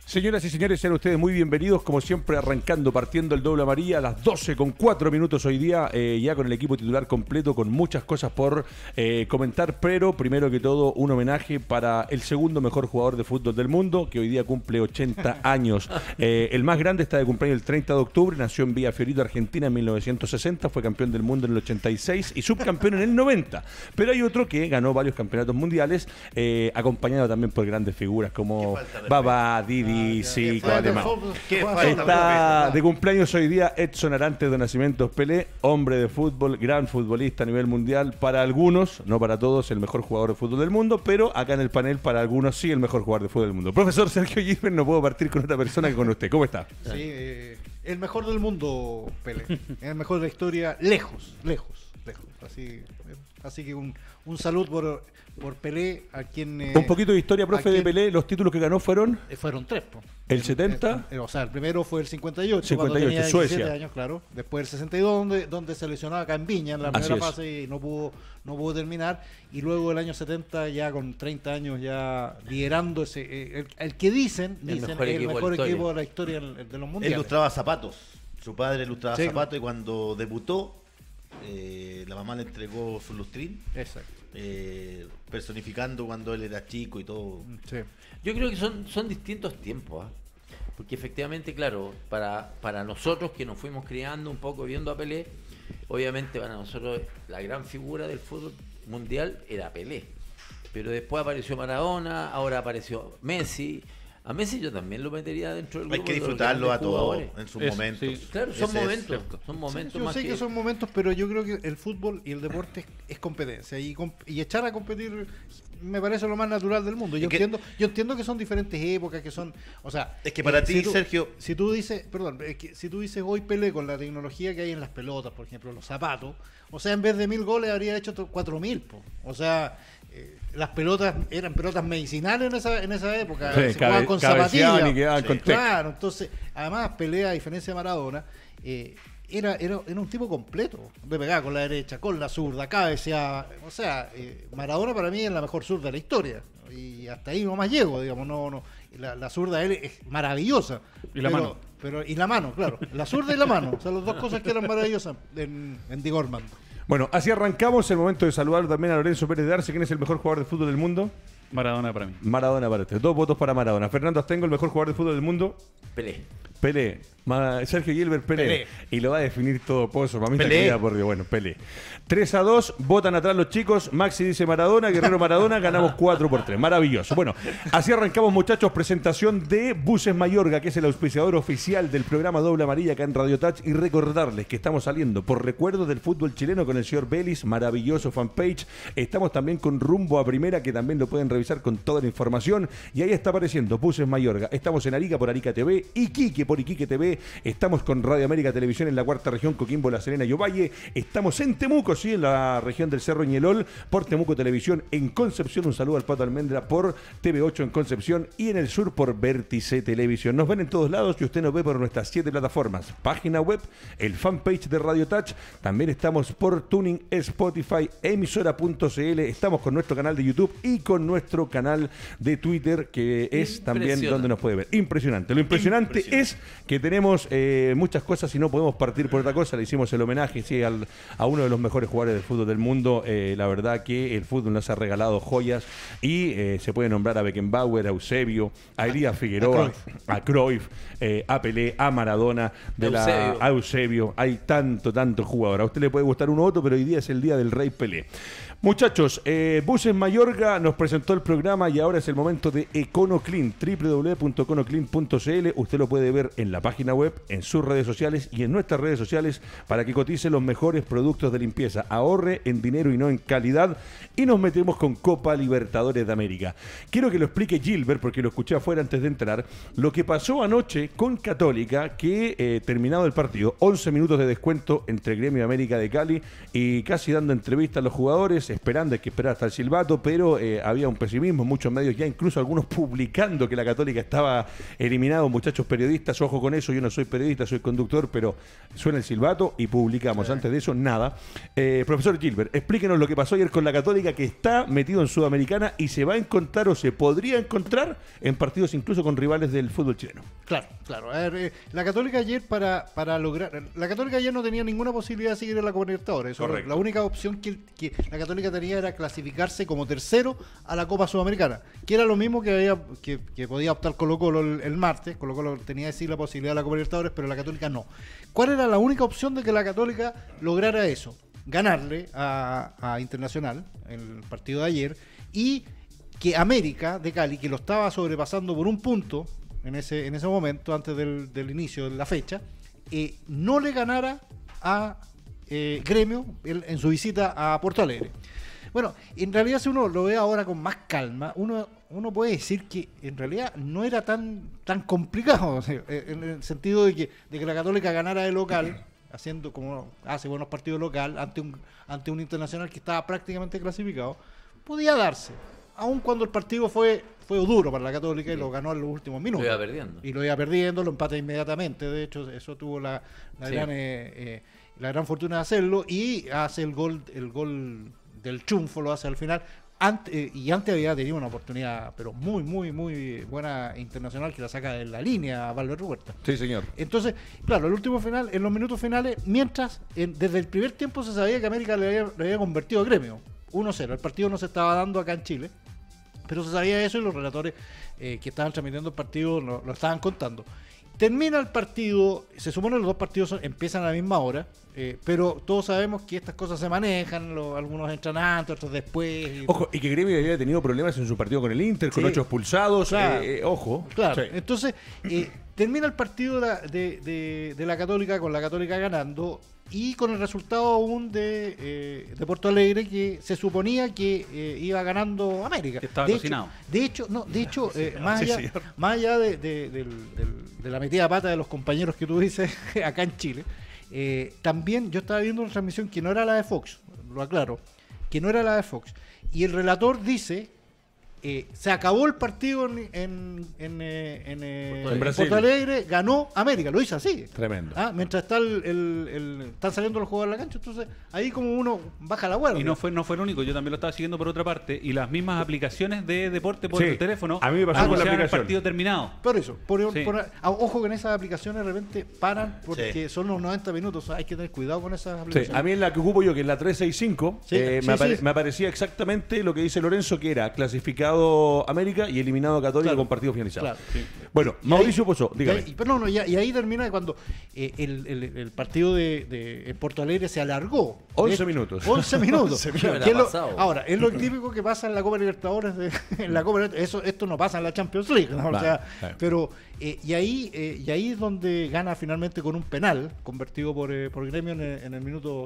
Señoras y señores, sean ustedes muy bienvenidos, como siempre partiendo el doble amarilla a las 12:04 hoy día, ya con el equipo titular completo, con muchas cosas por comentar, pero primero que todo un homenaje para el segundo mejor jugador de fútbol del mundo, que hoy día cumple 80 años. El más grande está de cumpleaños el 30 de octubre, nació en Villa Fiorito, Argentina en 1960, fue campeón del mundo en el 86 y subcampeón en el 90. Pero hay otro que ganó varios campeonatos mundiales, acompañado también por grandes figuras como Baba, Didi, sí, además. Está de cumpleaños hoy día Edson Arantes de Nacimientos Pelé, hombre de fútbol, gran futbolista a nivel mundial, para algunos, no para todos, el mejor jugador de fútbol del mundo, pero acá en el panel para algunos sí el mejor jugador de fútbol del mundo. Profesor Sergio Gilbert, no puedo partir con otra persona que con usted. ¿Cómo está? Sí, el mejor del mundo, Pelé. El mejor de la historia, lejos. Así que un saludo por Pelé, a quien... un poquito de historia, profe, de Pelé. Los títulos que ganó fueron... Fueron 3. ¿El 70? O sea, el primero fue el 58, 58, cuando tenía 17 Suecia. años, claro. Después el 62, donde se lesionaba acá en Viña, en la primera fase, y no pudo terminar. Y luego el año 70, ya con 30 años, ya liderando el que dicen el mejor equipo de la historia de los mundiales. Él lustraba zapatos. Su padre lustraba zapatos y cuando debutó, la mamá le entregó su lustrín. Exacto. Personificando cuando él era chico y todo. Sí. Yo creo que son distintos tiempos, porque efectivamente, claro, para nosotros que nos fuimos criando un poco viendo a Pelé, obviamente para nosotros la gran figura del fútbol mundial era Pelé, pero después apareció Maradona, ahora apareció Messi. A Messi yo también lo metería dentro del grupo. Hay que disfrutarlo a todos en sus momentos. Sí. Claro, son momentos yo más sé que son momentos, pero yo creo que el fútbol y el deporte es competencia y echar a competir me parece lo más natural del mundo. Yo entiendo que son diferentes épocas, que son, o sea, es que para ti, Sergio, si tú dices hoy Pelé con la tecnología que hay en las pelotas, por ejemplo, los zapatos, o sea, en vez de 1000 goles habría hecho 4000, o sea, las pelotas eran pelotas medicinales en esa época, sí, se jugaban con zapatillas. Claro, entonces, además Pelé, a diferencia de Maradona, era un tipo completo, de pegar con la derecha, con la zurda, cabeceaba, o sea, Maradona para mí es la mejor zurda de la historia, y hasta ahí nomás llego, digamos, la zurda de él es maravillosa. Y la mano. Y la mano, claro, la zurda y la mano, o sea, las dos cosas que eran maravillosas en Diego Armando. Bueno, así arrancamos. El momento de saludar también a Lorenzo Pérez de Arce. ¿Quién es el mejor jugador de fútbol del mundo? Maradona para mí. Maradona para usted. 2 votos para Maradona. Fernando Astengo, el mejor jugador de fútbol del mundo. Pelé. Sergio Gilbert, Pelé. Y lo va a definir todo Pozo. Para mí Pelé. está por Dios. Bueno, Pelé. 3-2. Votan atrás los chicos. Maxi dice Maradona, Guerrero Maradona. Ganamos 4-3. Maravilloso. Bueno, así arrancamos, muchachos. Presentación de Buses Mayorga, que es el auspiciador oficial del programa Doble Amarilla acá en Radio Touch. Y recordarles que estamos saliendo por recuerdos del fútbol chileno con el señor Vélez. Maravilloso fanpage. Estamos también con Rumbo a Primera, que también lo pueden revisar con toda la información. Y ahí está apareciendo Buses Mayorga. Estamos en Arica por Arica TV. Iquique por Iquique TV. Estamos con Radio América Televisión en la cuarta región, Coquimbo, La Serena y Ovalle. Estamos en Temuco, sí, en la región del Cerro Ñelol, por Temuco Televisión en Concepción. Un saludo al Pato Almendra por TV8 en Concepción y en el sur por Vértice Televisión. Nos ven en todos lados y usted nos ve por nuestras 7 plataformas. Página web, el fanpage de Radio Touch. También estamos por Tuning, Spotify, emisora.cl. Estamos con nuestro canal de YouTube y con nuestro canal de Twitter, que es también donde nos puede ver. Impresionante. Lo impresionante es que tenemos muchas cosas y no podemos partir por otra cosa. Le hicimos el homenaje a uno de los mejores jugadores del fútbol del mundo. La verdad que el fútbol nos ha regalado joyas y se puede nombrar a Beckenbauer, a Eusebio, a Elías Figueroa, a Cruyff, a Pelé, a Maradona, a Eusebio. Hay tanto jugador. A usted le puede gustar uno u otro, pero hoy día es el día del Rey Pelé. Muchachos, Buses Mayorga nos presentó el programa y ahora es el momento de EconoClean, www.econoclean.cl. Usted lo puede ver en la página web, en sus redes sociales y en nuestras redes sociales para que cotice los mejores productos de limpieza. Ahorre en dinero y no en calidad. Y nos metemos con Copa Libertadores de América. Quiero que lo explique Gilbert, porque lo escuché afuera antes de entrar, lo que pasó anoche con Católica, que terminado el partido, 11 minutos de descuento entre Gremio América de Cali y casi dando entrevista a los jugadores, esperando, hay que esperar hasta el silbato, pero había un pesimismo, muchos medios ya, incluso algunos publicando que la Católica estaba eliminado, muchachos periodistas, ojo con eso, yo no soy periodista, soy conductor, pero suena el silbato y publicamos. Sí. Antes de eso, nada. Profesor Gilbert, explíquenos lo que pasó ayer con la Católica, que está metido en Sudamericana y se va a encontrar o se podría encontrar en partidos incluso con rivales del fútbol chileno. Claro. A ver, la Católica ayer para lograr... La Católica ayer no tenía ninguna posibilidad de seguir en la Copa Libertadores. La única opción que la Católica tenía era clasificarse como tercero a la Copa Sudamericana, que era lo mismo que podía optar Colo-Colo el martes. Colo-Colo tenía sí la posibilidad de la Copa Libertadores, pero la Católica no. ¿Cuál era la única opción de que la Católica lograra eso? Ganarle a Internacional en el partido de ayer, y que América de Cali, que lo estaba sobrepasando por un punto en ese momento, antes del inicio de la fecha, no le ganara a Gremio en su visita a Porto Alegre. Bueno, en realidad si uno lo ve ahora con más calma, uno puede decir que en realidad no era tan complicado, o sea, en el sentido de que la Católica ganara de local, haciendo como hace buenos partidos local, ante un Internacional que estaba prácticamente clasificado, podía darse, aun cuando el partido fue duro para la Católica y lo ganó en los últimos minutos. Lo iba perdiendo, lo empata inmediatamente. De hecho, eso tuvo la gran fortuna de hacerlo, y hace el gol del triunfo, lo hace al final. Antes había tenido una oportunidad, pero muy, muy, muy buena Internacional, que la saca de la línea a Valver Huerta. Sí, señor. Entonces, claro, en los minutos finales, mientras desde el primer tiempo se sabía que América le había convertido a Gremio 1-0. El partido no se estaba dando acá en Chile, pero se sabía eso, y los relatores que estaban transmitiendo el partido lo estaban contando. Termina el partido, se supone que los dos partidos empiezan a la misma hora, pero todos sabemos que estas cosas se manejan, algunos entran antes, otros después. Ojo, y que Gremio había tenido problemas en su partido con el Inter, con 8 expulsados, claro, ojo. Claro, sí. Entonces termina el partido de la Católica, con la Católica ganando, y con el resultado aún de Porto Alegre, que se suponía que iba ganando América. Que estaba cocinado. De hecho, más allá de la metida de pata de los compañeros que tú dices acá en Chile, también yo estaba viendo una transmisión que no era la de Fox, lo aclaro, que no era la de Fox, y el relator dice... se acabó el partido en Porto Alegre, ganó América, lo hizo así. Tremendo. Mientras están saliendo los jugadores a la cancha, entonces ahí como uno baja la guardia. Y no fue el único, yo también lo estaba siguiendo por otra parte, y las mismas aplicaciones de deporte por el teléfono, a mí me pasó con la aplicación. El partido terminado. Por eso, ojo que en esas aplicaciones de repente paran, porque son los 90 minutos, hay que tener cuidado con esas aplicaciones. A mí en la que ocupo yo, que es la 365, me aparecía exactamente lo que dice Lorenzo, que era clasificado América y eliminado Católica, con partido finalizado. Claro, sí. Bueno, Mauricio Pozo, dígame. Y ahí termina cuando el partido de Porto Alegre se alargó. 11 minutos. 11 minutos. Ahora, es lo típico que pasa en la Copa Libertadores. Esto no pasa en la Champions League, ¿no? Pero y ahí es donde gana finalmente con un penal convertido por Gremio en el minuto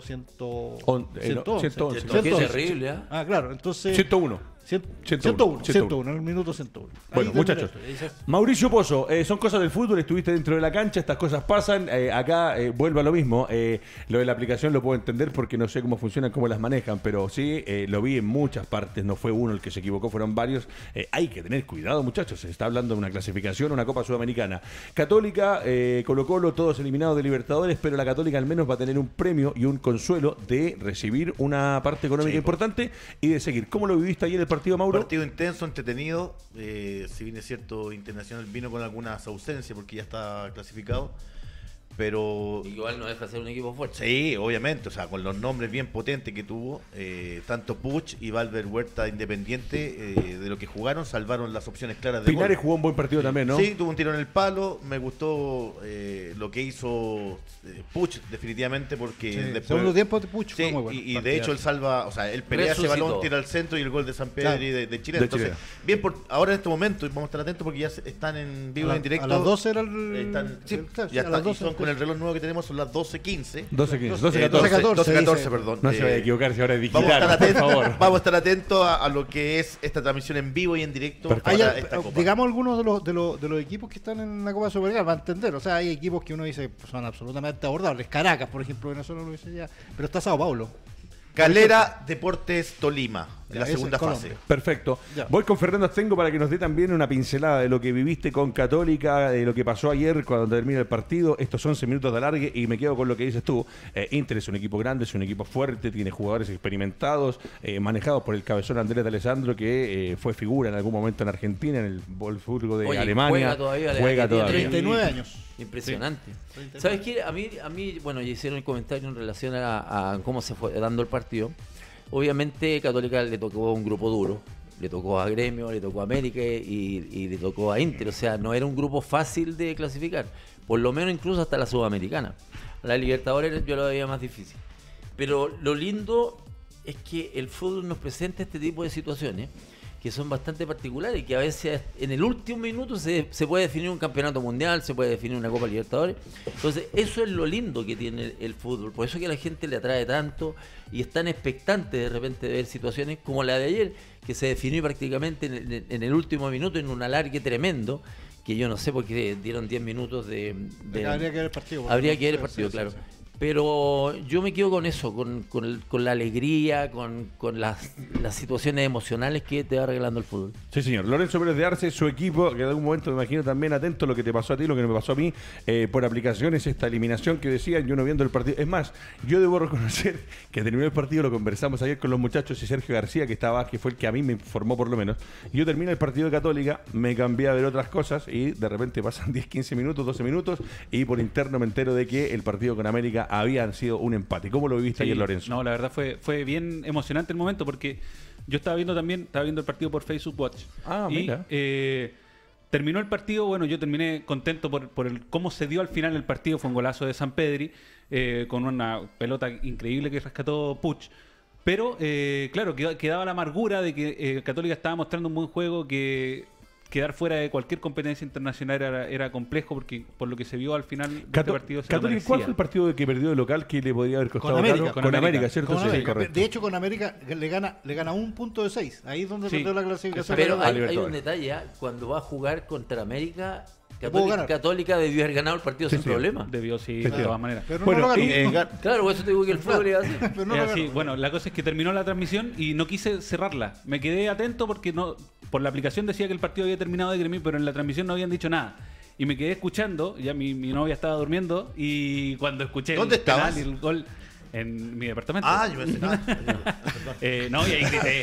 111. Qué terrible, ¿eh? Claro, entonces 101. 101, en el minuto 101. Bueno, muchachos, Mauricio Pozo, son cosas del fútbol, estuviste dentro de la cancha, estas cosas pasan, acá vuelvo a lo mismo, lo de la aplicación lo puedo entender porque no sé cómo funcionan, cómo las manejan, pero sí, lo vi en muchas partes, no fue uno el que se equivocó, fueron varios. Hay que tener cuidado, muchachos, se está hablando de una clasificación, una Copa Sudamericana. Católica, Colo-Colo, todos eliminados de Libertadores, pero la Católica al menos va a tener un premio y un consuelo de recibir una parte económica importante y de seguir. ¿Cómo lo viviste ayer el partido, Mauro? Partido intenso, entretenido. Si bien es cierto, Internacional vino con algunas ausencias porque ya está clasificado, pero igual no deja de ser un equipo fuerte. Sí, obviamente, o sea, con los nombres bien potentes que tuvo, tanto Puch y Valver Huerta, Independiente, de lo que jugaron, salvaron las opciones claras de Pinares gol. Jugó un buen partido también, ¿no? Sí, tuvo un tiro en el palo, me gustó lo que hizo Puch, definitivamente, porque después... Segundo tiempo de Puch fue muy bueno. Y de hecho él salva, o sea, él pelea ese balón, tira al centro y el gol de San Pedro y de Chile. Entonces, bien, ahora en este momento, vamos a estar atentos porque ya están en vivo y en directo. A las 12 era ya están, con el reloj nuevo que tenemos son las 12:15. 12:14, perdón. No se vaya a equivocar si ahora es digital, por favor. Vamos a estar atentos a lo que es esta transmisión en vivo y en directo para esta Copa. Digamos algunos de los equipos que están en la Copa Sudamericana, va a entender. O sea, hay equipos que uno dice son absolutamente abordables. Caracas, por ejemplo, Venezuela lo dice ya. Pero está Sao Paulo. Calera, Deportes Tolima. en la segunda fase. Perfecto. Ya. Voy con Fernando Astengo para que nos dé también una pincelada de lo que viviste con Católica, de lo que pasó ayer cuando termina el partido, estos 11 minutos de alargue, y me quedo con lo que dices tú. Inter es un equipo grande, es un equipo fuerte, tiene jugadores experimentados, manejados por el cabezón Andrés de Alessandro, que fue figura en algún momento en Argentina, en el Wolfsburgo de Alemania. Juega todavía. 39 años. Impresionante. Sí. ¿Sabes qué? A mí, bueno, ya hicieron el comentario en relación a cómo se fue dando el partido. Obviamente Católica le tocó un grupo duro. Le tocó a Gremio, le tocó a América y le tocó a Inter. O sea, no era un grupo fácil de clasificar. Por lo menos incluso hasta la Sudamericana. La Libertadores yo lo veía más difícil. Pero lo lindo es que el fútbol nos presenta este tipo de situaciones que son bastante particulares y que a veces en el último minuto se puede definir un campeonato mundial, se puede definir una Copa Libertadores. Entonces eso es lo lindo que tiene el fútbol, por eso que a la gente le atrae tanto y es tan expectante de repente de ver situaciones como la de ayer, que se definió prácticamente en el último minuto en un alargue tremendo, que yo no sé por qué dieron 10 minutos de Habría que ver el partido. Habría que ver el partido, claro. Sí. Pero yo me quedo con eso, con la alegría, con las situaciones emocionales que te va regalando el fútbol. Sí, señor. Lorenzo Pérez de Arce, su equipo, que en algún momento me imagino también atento a lo que te pasó a ti, lo que me pasó a mí, por aplicaciones, esta eliminación que decían, yo no viendo el partido. Es más, yo debo reconocer que terminó el partido, lo conversamos ayer con los muchachos y Sergio García, que estaba, que fue el que a mí me informó por lo menos. Yo termino el partido de Católica, me cambié a ver otras cosas y de repente pasan 10, 15 minutos, 12 minutos y por interno me entero de que el partido con América habían sido un empate. ¿Cómo lo viviste ayer, Lorenzo? No, la verdad fue bien emocionante el momento porque yo estaba viendo el partido por Facebook Watch. Mira. Terminó el partido, bueno, yo terminé contento por cómo se dio al final el partido, fue un golazo de Sampedri, con una pelota increíble que rescató Puch. Pero, claro, quedaba la amargura de que Católica estaba mostrando un buen juego, que quedar fuera de cualquier competencia internacional era complejo, porque por lo que se vio al final de este partido se Católica, ¿cuál fue el partido que perdió de local que le podría haber costado? Con América. Con América, ¿cierto? Con América. Correcto. De hecho, con América le gana un punto de 6. Ahí es donde perdió la clasificación. Pero hay un detalle, cuando va a jugar contra América, Católica debió haber ganado el partido sin problema. Debió, de todas maneras. Pero bueno, claro, por eso te digo que el fútbol es así. Así. Bueno, la cosa es que terminó la transmisión y no quise cerrarla. Me quedé atento porque por la aplicación decía que el partido había terminado de Gremio, pero en la transmisión no habían dicho nada. Y me quedé escuchando, ya mi novia estaba durmiendo, y cuando escuché ¿Dónde estabas? el gol en mi departamento. Yo pensé. No, y ahí grité.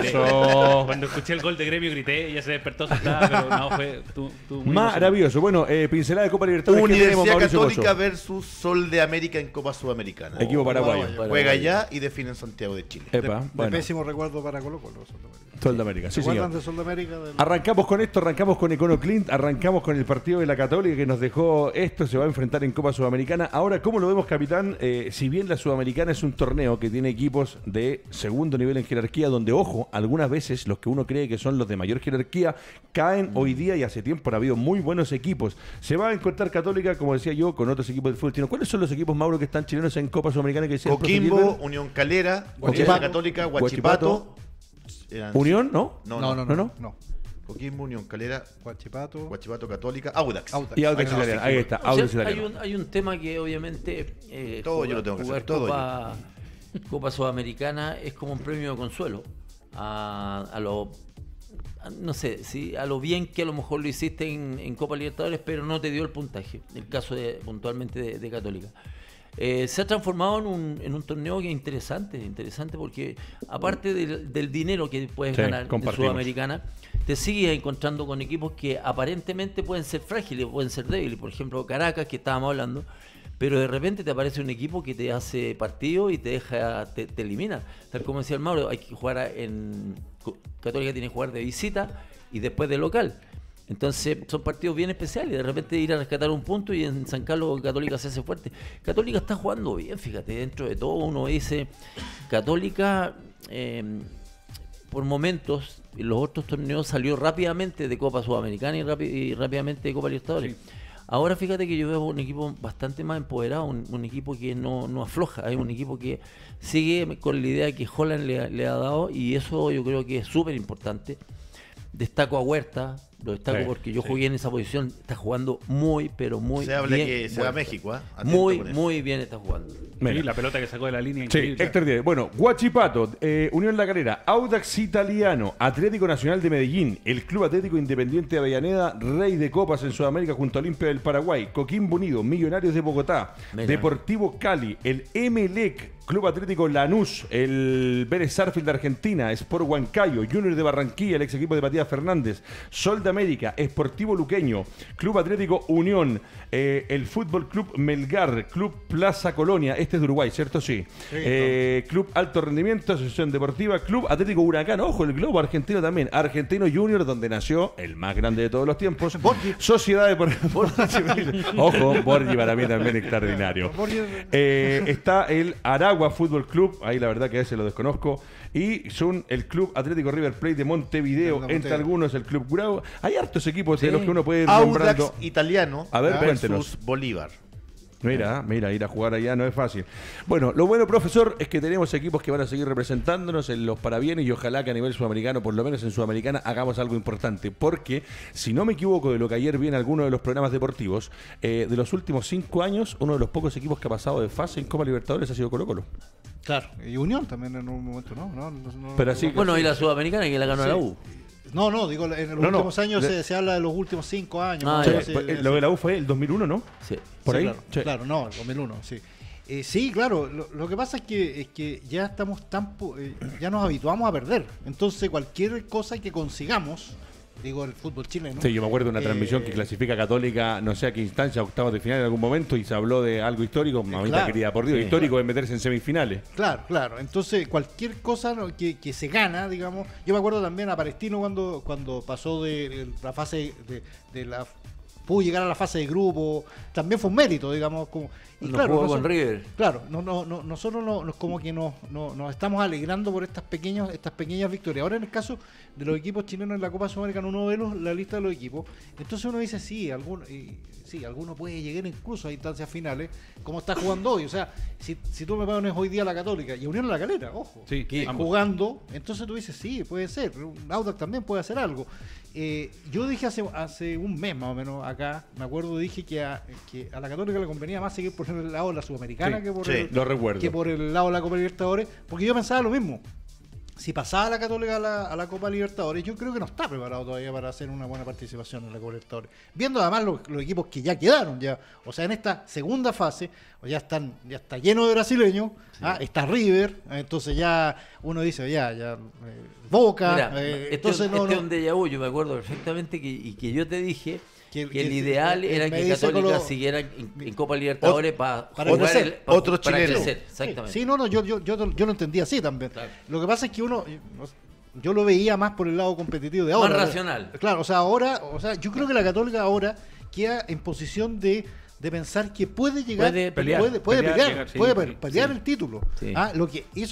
Cuando escuché el gol de Gremio grité, ella se despertó asustada, pero no, fue muy maravilloso. Bueno, pincelada de Copa Libertadores. Universidad Católica versus Sol de América en Copa Sudamericana. Equipo paraguayo. Juega allá y define en Santiago de Chile. De pésimo recuerdo para Colo-Colo. Sol de América, sí, señor. De Sol de América? Arrancamos con esto, arrancamos con Econo Clint, arrancamos con el partido de la Católica que nos dejó esto, se va a enfrentar en Copa Sudamericana. Ahora, ¿cómo lo vemos, capitán? Si bien la Sudamericana es un torneo que tiene equipos de segundo nivel en jerarquía, donde, ojo, algunas veces los que uno cree que son los de mayor jerarquía caen hoy día, y hace tiempo ha habido muy buenos equipos. Se va a encontrar Católica, como decía yo, con otros equipos del fútbol chileno. ¿Cuáles son los equipos, Mauro, que están chilenos en Copa Sudamericana? Que Coquimbo, Unión Calera, Universidad Católica, Huachipato. ¿Unión? ¿No? No. Coquimbo, Unión Calera, Huachipato Católica, Audax. Y Audax Italiana, ahí está. O sea, hay un tema que obviamente todo yo lo tengo que hacer, todo Copa Sudamericana es como un premio de consuelo a lo bien que a lo mejor lo hiciste en Copa Libertadores, pero no te dio el puntaje, el caso puntualmente de Católica. Se ha transformado en un torneo que es interesante porque aparte del dinero que puedes ganar en Sudamericana, te sigues encontrando con equipos que aparentemente pueden ser frágiles, pueden ser débiles. Por ejemplo, Caracas, que estábamos hablando, pero de repente te aparece un equipo que te hace partido y te elimina. Tal como decía el Mauro, hay que jugar Católica tiene que jugar de visita y después de local. Entonces son partidos bien especiales, de repente ir a rescatar un punto y en San Carlos Católica se hace fuerte. Católica está jugando bien, fíjate, dentro de todo uno dice, Católica por momentos en los otros torneos salió rápidamente de Copa Sudamericana y rápidamente de Copa Libertadores. Sí. Ahora fíjate que yo veo un equipo bastante más empoderado, un equipo que no afloja, hay un equipo que sigue con la idea que Holland le ha dado, y eso yo creo que es súper importante. Destaco a Huerta, lo destaco Sí, porque yo sí. jugué en esa posición. Está jugando muy, pero muy Se habla bien. que se va a Huerta. México, ¿ah? Atento Muy, con eso. muy bien está jugando. Mira. Sí, la pelota que sacó de la línea Sí, increíble. Héctor Díaz. Bueno, Huachipato, Unión La Calera, Audax Italiano, Atlético Nacional de Medellín, el Club Atlético Independiente de Avellaneda, Rey de Copas en Sudamérica junto a Olimpia del Paraguay, Coquimbo Unido, Millonarios de Bogotá, Mira. Deportivo Cali, el Emelec, Club Atlético Lanús, el Vélez Sarsfield de Argentina, Sport Huancayo, Junior de Barranquilla, el ex equipo de Matías Fernández, Sol de América, Sportivo Luqueño, Club Atlético Unión, el Fútbol Club Melgar, Club Plaza Colonia, este es de Uruguay, ¿cierto? Sí. Club Alto Rendimiento, Asociación Deportiva, Club Atlético Huracán, ojo, el globo argentino también, Argentino Junior, donde nació el más grande de todos los tiempos, Sociedad Deportiva, ojo, Borgi para mí también extraordinario. Está el Aragua Fútbol Club, ahí la verdad que a ese lo desconozco, y son el Club Atlético River Plate de Montevideo, entre algunos el Club Curao. Hay hartos equipos de los que uno puede ir nombrando. Audax Italiano A ver, versus cuéntenos. Bolívar. Mira, ir a jugar allá no es fácil. Bueno, lo bueno, profesor, es que tenemos equipos que van a seguir representándonos en los parabienes y ojalá que a nivel sudamericano, por lo menos en Sudamericana, hagamos algo importante. Porque, si no me equivoco de lo que ayer vi en alguno de los programas deportivos, de los últimos 5 años, uno de los pocos equipos que ha pasado de fase en Copa Libertadores ha sido Colo-Colo. Claro, y Unión también en un momento, ¿no? Pero así- Bueno, y la Sudamericana que la ganó la U. No, digo, en los últimos años se habla de los últimos 5 años. Ah, ¿no? ya. Sí, Lo de la U fue el 2001, ¿no? Sí. Por sí, ahí. Claro, Sí. claro, no, el 2001, sí. Sí, claro, lo que pasa es que ya estamos ya nos habituamos a perder. Entonces, cualquier cosa que consigamos, digo, el fútbol chileno. Sí, yo me acuerdo de una transmisión que clasifica a Católica, no sé a qué instancia, octavos de final en algún momento, y se habló de algo histórico. Mamita Claro. querida, por Dios, Sí. histórico es meterse en semifinales. Claro. Entonces, cualquier cosa que se gana, digamos. Yo me acuerdo también a Palestino cuando pasó de la fase de la. Pudo llegar a la fase de grupo, también fue un mérito, digamos. No jugó con River. Claro, nosotros como que nos estamos alegrando por estas pequeñas victorias. Ahora en el caso de los equipos chilenos en la Copa Sudamericana, uno ve la lista de los equipos, entonces uno dice, alguno puede llegar incluso a instancias finales, como está jugando hoy. O sea, si tú me pones hoy día la Católica y Unión La Calera, ojo, Sí, ambos. jugando, entonces tú dices, sí, puede ser, Audax también puede hacer algo. Yo dije hace un mes más o menos acá, me acuerdo, dije que a la Católica le convenía más seguir por el lado de la Sudamericana Sí, que por sí, lo recuerdo. que por el lado de la Copa Libertadores, porque yo pensaba lo mismo. Si pasaba la Católica a la Copa Libertadores, yo creo que no está preparado todavía para hacer una buena participación en la Copa Libertadores. Viendo además los equipos que ya quedaron, o sea, en esta segunda fase, ya está lleno de brasileños, está River, entonces ya uno dice, Boca, Mira, entonces este es un déjà vu, yo me acuerdo perfectamente que yo te dije que el ideal era me que dice Católica siguiera en Copa Libertadores para crecer. Otro para chileno. crecer, exactamente. Sí, yo lo entendía así también. Claro. Lo que pasa es que yo lo veía más por el lado competitivo de ahora. Más racional. Claro, yo creo que la Católica ahora queda en posición de pensar que puede llegar, Puede pelear, llegar, sí, puede sí, pelear sí. el título. Sí. Lo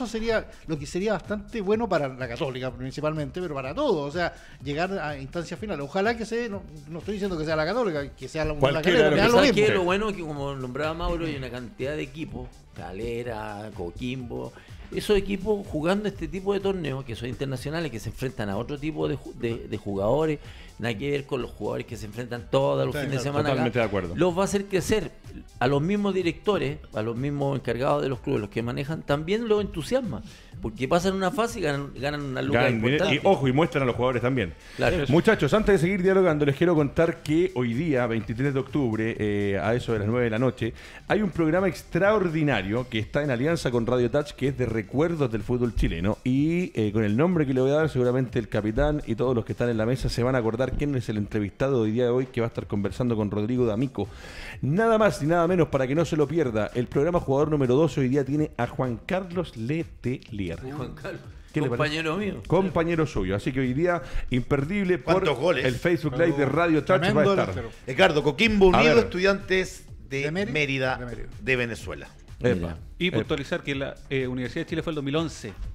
que sería bastante bueno para la Católica principalmente, pero para todos, o sea, llegar a instancias finales. Ojalá que no estoy diciendo que sea la Católica, que sea la Cualquiera, Calera, me da lo lo ¿Sabes mismo. qué? Lo bueno es que, como nombraba Mauro, hay una cantidad de equipos, Calera, Coquimbo, esos equipos jugando este tipo de torneos que son internacionales, que se enfrentan a otro tipo de jugadores, nada que ver con los jugadores que se enfrentan todos los fines de semana. Totalmente de acuerdo. Los va a hacer crecer. A los mismos directores, a los mismos encargados de los clubes, los que manejan, también los entusiasma, porque pasan una fase y ganan una lucha Ganan dinero. importante. Y ojo, y muestran a los jugadores también. Claro. Muchachos, antes de seguir dialogando, les quiero contar que hoy día, 23 de octubre, a eso de las 9 de la noche, hay un programa extraordinario que está en alianza con Radio Touch, que es de recuerdos del fútbol chileno. Y con el nombre que le voy a dar, seguramente el capitán y todos los que están en la mesa se van a acordar quién es el entrevistado de hoy día de hoy, que va a estar conversando con Rodrigo D'Amico. Nada más ni nada menos, para que no se lo pierda, el programa Jugador número 12 hoy día tiene a Juan Carlos Letelier. Juan Carlos, ¿Qué le compañero mío. Compañero suyo. Así que hoy día, imperdible por ¿Cuántos goles? el Facebook Live de Radio Touch va a Tremendo estar. delantero. Ricardo, Coquimbo A Unido, ver. Estudiantes de De Mérida, Mérida. de Venezuela. Epa. Mira. Y puntualizar que la Universidad de Chile fue el 2011.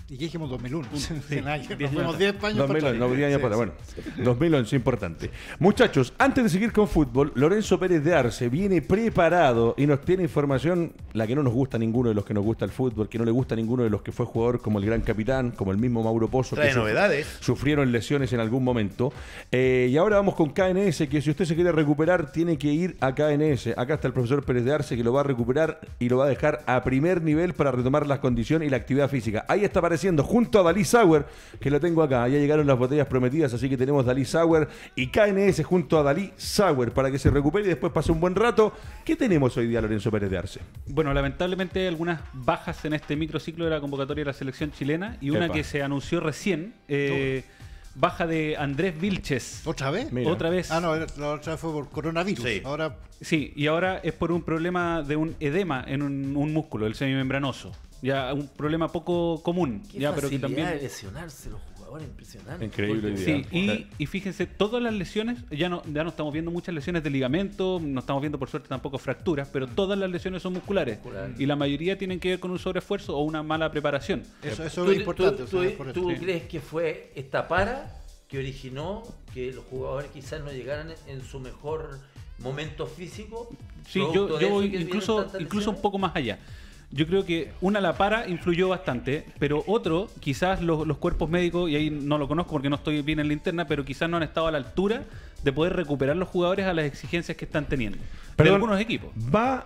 ¿Y qué dijimos 2001? Sí, Nos fuimos 10 años 2011, no, 10 años para bueno, 2011, importante. Muchachos, antes de seguir con fútbol, Lorenzo Pérez de Arce viene preparado y nos tiene información, la que no nos gusta a ninguno de los que nos gusta el fútbol, que no le gusta a ninguno de los que fue jugador, como el gran capitán, como el mismo Mauro Pozo, trae que novedades. Sufrieron lesiones en algún momento. Y ahora vamos con KNS, que si usted se quiere recuperar, tiene que ir a KNS. Acá está el profesor Pérez de Arce, que lo va a recuperar y lo va a dejar a primer nivel para retomar las condiciones y la actividad física. Ahí está apareciendo junto a Dalí Sauer, que lo tengo acá. Ya llegaron las botellas prometidas, así que tenemos Dalí Sauer y KNS junto a Dalí Sauer para que se recupere y después pase un buen rato. ¿Qué tenemos hoy día, Lorenzo Pérez de Arce? Bueno, lamentablemente hay algunas bajas en este microciclo de la convocatoria de la selección chilena y una que se anunció recién. Baja de Andrés Vilches. ¿Otra vez? Mira. Otra vez. Ah, no, la otra vez fue por coronavirus. Sí. Ahora Sí, y ahora es por un problema de un edema en un músculo, el semimembranoso. Ya un problema poco común. Qué Ya, pero que facilidad también de lesionarse los jugadores, impresionante. Increíble Porque- idea. Sí, y fíjense, todas las lesiones, ya no estamos viendo muchas lesiones de ligamento, no estamos viendo por suerte tampoco fracturas, pero todas las lesiones son musculares. Y la mayoría tienen que ver con un sobreesfuerzo o una mala preparación. eso ¿Tú, es importante. tú- o sea, por eso. tú Sí. crees que fue esta para que originó que los jugadores quizás no llegaran en su mejor momento físico? Sí, producto de yo eso voy que vienen incluso tantas un lesiones? poco más allá. Yo creo que la para influyó bastante, pero otro, quizás los cuerpos médicos, y ahí no lo conozco porque no estoy bien en la interna, pero quizás no han estado a la altura de poder recuperar los jugadores a las exigencias que están teniendo. De Perdón, algunos equipos. Va,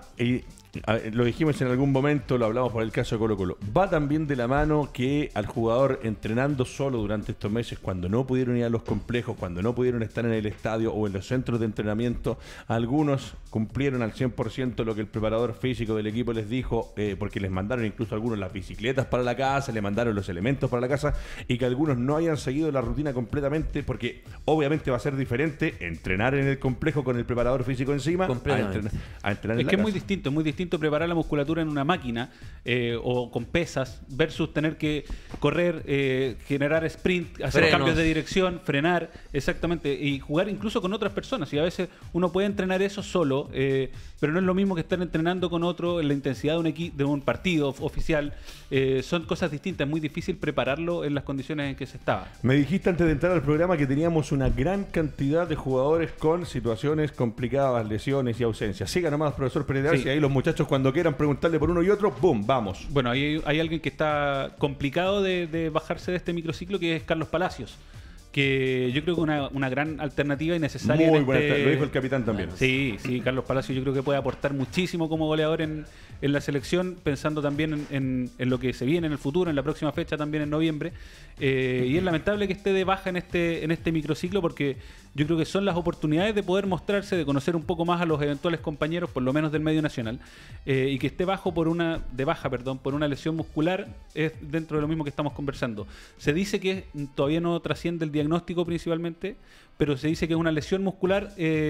lo dijimos en algún momento, lo hablamos por el caso de Colo-Colo, va también de la mano que al jugador entrenando solo durante estos meses, cuando no pudieron ir a los complejos, cuando no pudieron estar en el estadio o en los centros de entrenamiento, algunos cumplieron al 100% lo que el preparador físico del equipo les dijo, porque les mandaron incluso algunos las bicicletas para la casa, le mandaron los elementos para la casa, y que algunos no hayan seguido la rutina completamente, porque obviamente va a ser diferente entrenar en el complejo con el preparador físico encima a Completamente. entrenar en Es la que es casa. muy distinto preparar la musculatura en una máquina o con pesas versus tener que correr, generar sprint, hacer Frenos. cambios de dirección, frenar, exactamente, y jugar incluso con otras personas. Y a veces uno puede entrenar eso solo, pero no es lo mismo que estar entrenando con otro en la intensidad de un partido oficial. Son cosas distintas, es muy difícil prepararlo en las condiciones en que se estaba. Me dijiste antes de entrar al programa que teníamos una gran cantidad de jugadores con situaciones complicadas, lesiones y ausencias. Siga nomás, profesor Pérez de Arce, Sí. y ahí los muchachos cuando quieran preguntarle por uno y otro, ¡boom! Vamos. Bueno, hay alguien que está complicado de bajarse de este microciclo, que es Carlos Palacios, que yo creo que una gran alternativa y necesaria. Muy en buena, este- lo dijo el capitán también. Sí, Carlos Palacios yo creo que puede aportar muchísimo como goleador en la selección, pensando también en lo que se viene en el futuro, en la próxima fecha también en noviembre. Y es lamentable que esté de baja en este microciclo, porque yo creo que son las oportunidades de poder mostrarse, de conocer un poco más a los eventuales compañeros, por lo menos del medio nacional, y que esté por una lesión muscular es dentro de lo mismo que estamos conversando. Se dice que todavía no trasciende el diagnóstico principalmente, pero se dice que es una lesión muscular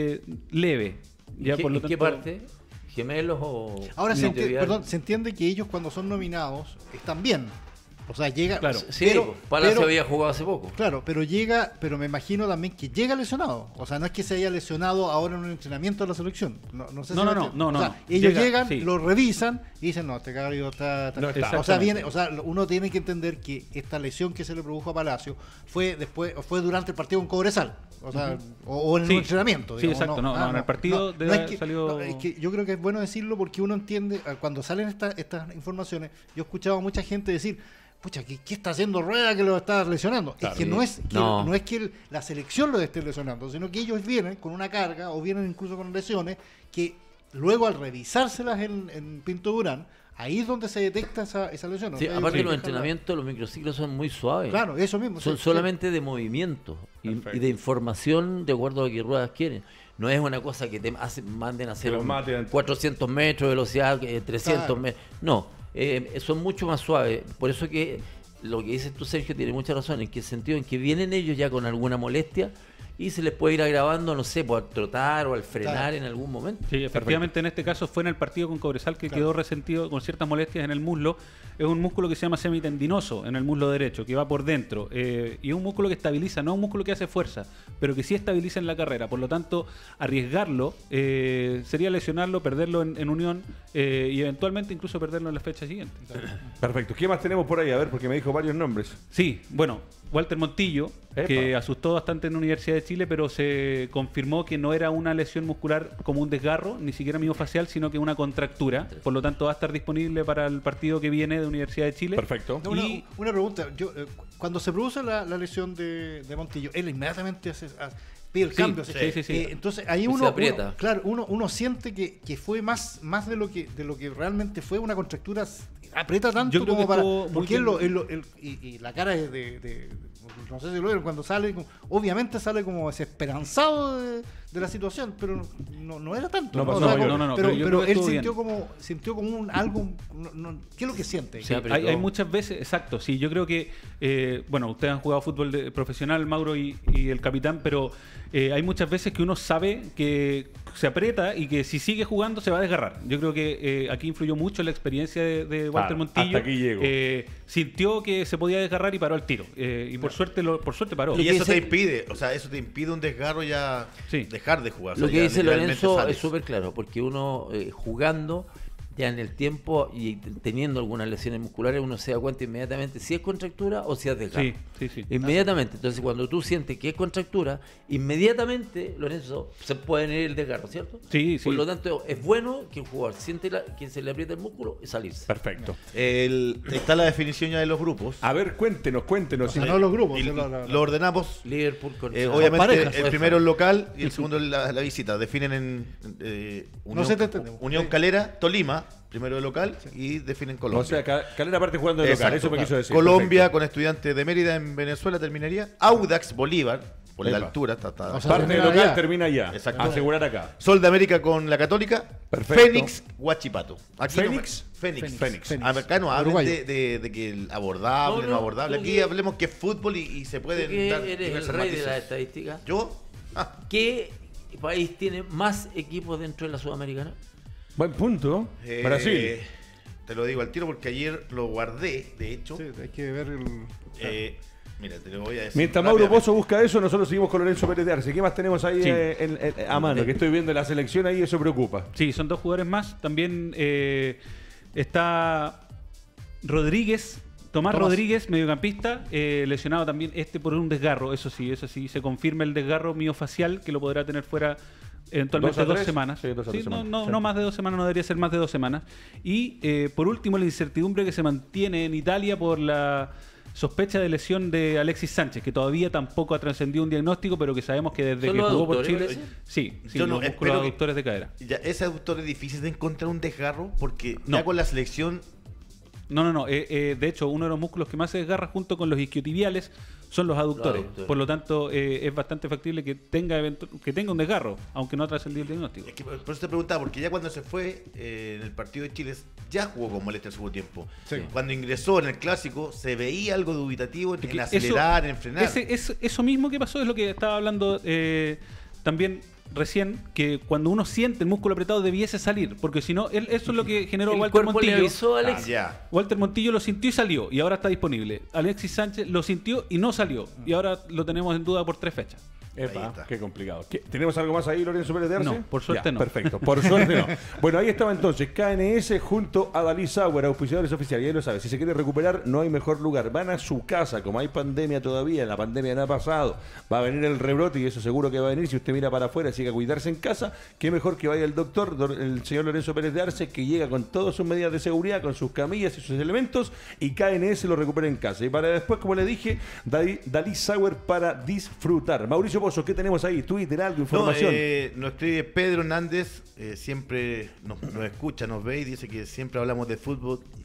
leve. Ya, por lo ¿En qué tanto- parte? ¿Gemelos o...? Ahora tibial? se entiende que ellos cuando son nominados están bien. O sea, llega. Claro. Sí, Palacio había jugado hace poco. Claro, pero me imagino también que llega lesionado. O sea, no es que se haya lesionado ahora en un entrenamiento de la selección. No sé si No, me no, entiende. no, O no, sea, no. ellos Llega, llegan, sí. lo revisan y dicen, no, este caballo está. No está. O sea, uno tiene que entender que esta lesión que se le produjo a Palacio fue durante el partido con Cobresal. O sea, o en Sí. el entrenamiento. Sí, exacto, no, en el partido salió- es que yo creo que es bueno decirlo porque uno entiende, cuando salen estas informaciones, yo he escuchado a mucha gente decir, pucha, ¿qué está haciendo Rueda que lo está lesionando? Claro. Es que no es que la selección lo esté lesionando, sino que ellos vienen con una carga o vienen incluso con lesiones que luego al revisárselas en Pinto Durán, ahí es donde se detecta esa lesión. Sí, O sea, aparte ellos los dejan entrenamientos, los microciclos son muy suaves. Claro, eso mismo. Son sí, solamente de movimiento y de información de acuerdo a lo que Ruedas quieren. No es una cosa que manden a hacer Que los maten. 400 metros de velocidad, 300 Claro. metros. No, son mucho más suaves. Por eso que lo que dices tú, Sergio, tiene mucha razón. ¿En qué sentido? En que vienen ellos ya con alguna molestia y se les puede ir agravando, no sé, al trotar o al frenar en algún momento. Sí, efectivamente en este caso fue en el partido con Cobresal que quedó resentido con ciertas molestias en el muslo. Es un músculo que se llama semitendinoso en el muslo derecho, que va por dentro, y es un músculo que estabiliza, no es un músculo que hace fuerza, pero que sí estabiliza en la carrera. Por lo tanto, arriesgarlo sería lesionarlo, perderlo en Unión y eventualmente incluso perderlo en la fecha siguiente. Perfecto. ¿Qué más tenemos por ahí? A ver, porque me dijo varios nombres. Sí, bueno, Walter Montillo, que asustó bastante en la Universidad de Chile, pero se confirmó que no era una lesión muscular como un desgarro, ni siquiera miofascial, sino que una contractura. Por lo tanto, va a estar disponible para el partido que viene de Universidad de Chile. Perfecto. No, una pregunta. Cuando se produce la lesión de Montillo, él inmediatamente pide el cambio. Sí. Entonces ahí se aprieta. uno siente que fue más de lo que realmente fue una contractura. Aprieta tanto Yo creo como que para. porque Y la cara es no sé si lo vieron, cuando sale, obviamente sale como desesperanzado de la situación, pero no era tanto. No pasó no, pero él estuvo sintió como algo. ¿Qué es lo que siente? Sí, hay muchas veces, exacto, sí, yo creo que, bueno, ustedes han jugado fútbol profesional, Mauro y el capitán, pero hay muchas veces que uno sabe que se aprieta y que si sigue jugando se va a desgarrar. Yo creo que aquí influyó mucho la experiencia de Walter Montillo. Hasta aquí llegó. Sintió que se podía desgarrar y paró al tiro. Y por suerte paró. Y eso te impide, un desgarro ya dejar de jugar. Lo que dice Lorenzo es súper claro, porque uno jugando ya en el tiempo y teniendo algunas lesiones musculares, uno se da cuenta inmediatamente si es contractura o si es desgarro. Sí. Inmediatamente. Entonces, cuando tú sientes que es contractura, inmediatamente, Lorenzo, se puede venir el desgarro, ¿cierto? Sí. Por lo tanto, es bueno que un jugador siente que se le aprieta el músculo y salirse. Perfecto. Está la definición ya de los grupos. A ver, cuéntenos. O sea, no los grupos. Lo ordenamos. Liverpool con Obviamente, parejas. el primero el local y el segundo la visita. Definen en Unión Calera, Tolima, primero el local, y definen Colombia. O sea, Calera parte jugando de local, eso me quiso decir. Colombia Perfecto. con Estudiantes de Mérida en Venezuela terminaría. Audax Bolívar, por la altura. O sea, Parte de local allá. termina allá. Exacto. Asegurar acá. Sol de América con la Católica. Perfecto. Fénix, Huachipato. Aquí ¿Fénix? Fénix. Fénix. Acá no hablen Uruguayo. de que el abordable, no abordable. Aquí hablemos que es fútbol y se pueden ¿Qué dar eres el diversos rey de matices. la estadística? ¿Yo? ¿Qué país tiene más equipos dentro de la Sudamericana? Buen punto. Brasil. Te lo digo al tiro porque ayer lo guardé, de hecho. Sí, hay que ver Mira, te lo voy a decir. Mientras Mauro rápidamente. Pozo busca eso, nosotros seguimos con Lorenzo Pérez de Arce. ¿Qué más tenemos ahí Sí. a mano? Que estoy viendo la selección ahí, eso preocupa. Sí, son 2 jugadores más. También está Tomás Rodríguez, mediocampista, lesionado también por un desgarro. Eso sí, se confirma el desgarro miofascial, que lo podrá tener fuera eventualmente 2 a 2 3. semanas. Sí, 2 a 3 semanas. No más de 2 semanas, no debería ser más de 2 semanas. Y por último, la incertidumbre que se mantiene en Italia por la sospecha de lesión de Alexis Sánchez, que todavía tampoco ha trascendido un diagnóstico, pero que sabemos que desde ¿Son que los jugó por aductores, Chile. parece? Sí, Yo no los músculos espero que- aductores de cadera. Ya, ese aductor es difícil de encontrar un desgarro porque No. ya con la selección. No. De hecho, uno de los músculos que más se desgarra junto con los isquiotibiales son los aductores. Por lo tanto, es bastante factible que tenga un desgarro, aunque no ha trascendido el diagnóstico. Es que por eso te preguntaba, porque ya cuando se fue en el partido de Chile, ya jugó con molestia el segundo tiempo. Sí. Cuando ingresó en el clásico, se veía algo dubitativo Es en que acelerar, en frenar. Eso mismo que pasó es lo que estaba hablando también recién, que cuando uno siente el músculo apretado debiese salir, porque si no, eso es lo que generó El Walter cuerpo le Montillo. avisó a Alex. Ya. Walter Montillo lo sintió y salió, y ahora está disponible. Alexis Sánchez lo sintió y no salió, y ahora lo tenemos en duda por 3 fechas. Ahí Epa, está. qué complicado. ¿Tenemos algo más ahí, Lorenzo Pérez de Arce? No, por suerte no. Perfecto, por suerte no. Bueno, ahí estaba entonces KNS junto a Dalí Sauer, auspiciadores oficiales. Ya lo sabes, si se quiere recuperar, no hay mejor lugar. Van a su casa, como hay pandemia todavía, la pandemia no ha pasado. Va a venir el rebrote y eso seguro que va a venir. Si usted mira para afuera, sigue a cuidarse en casa, qué mejor que vaya el doctor, el señor Lorenzo Pérez de Arce, que llega con todas sus medidas de seguridad, con sus camillas y sus elementos, y KNS lo recupera en casa. Y para después, como le dije, Dalí Sauer para disfrutar. Mauricio Pozo, ¿qué tenemos ahí? Twitter, algo, información. Nos escribe Pedro Hernández, siempre nos escucha, nos ve y dice que siempre hablamos de fútbol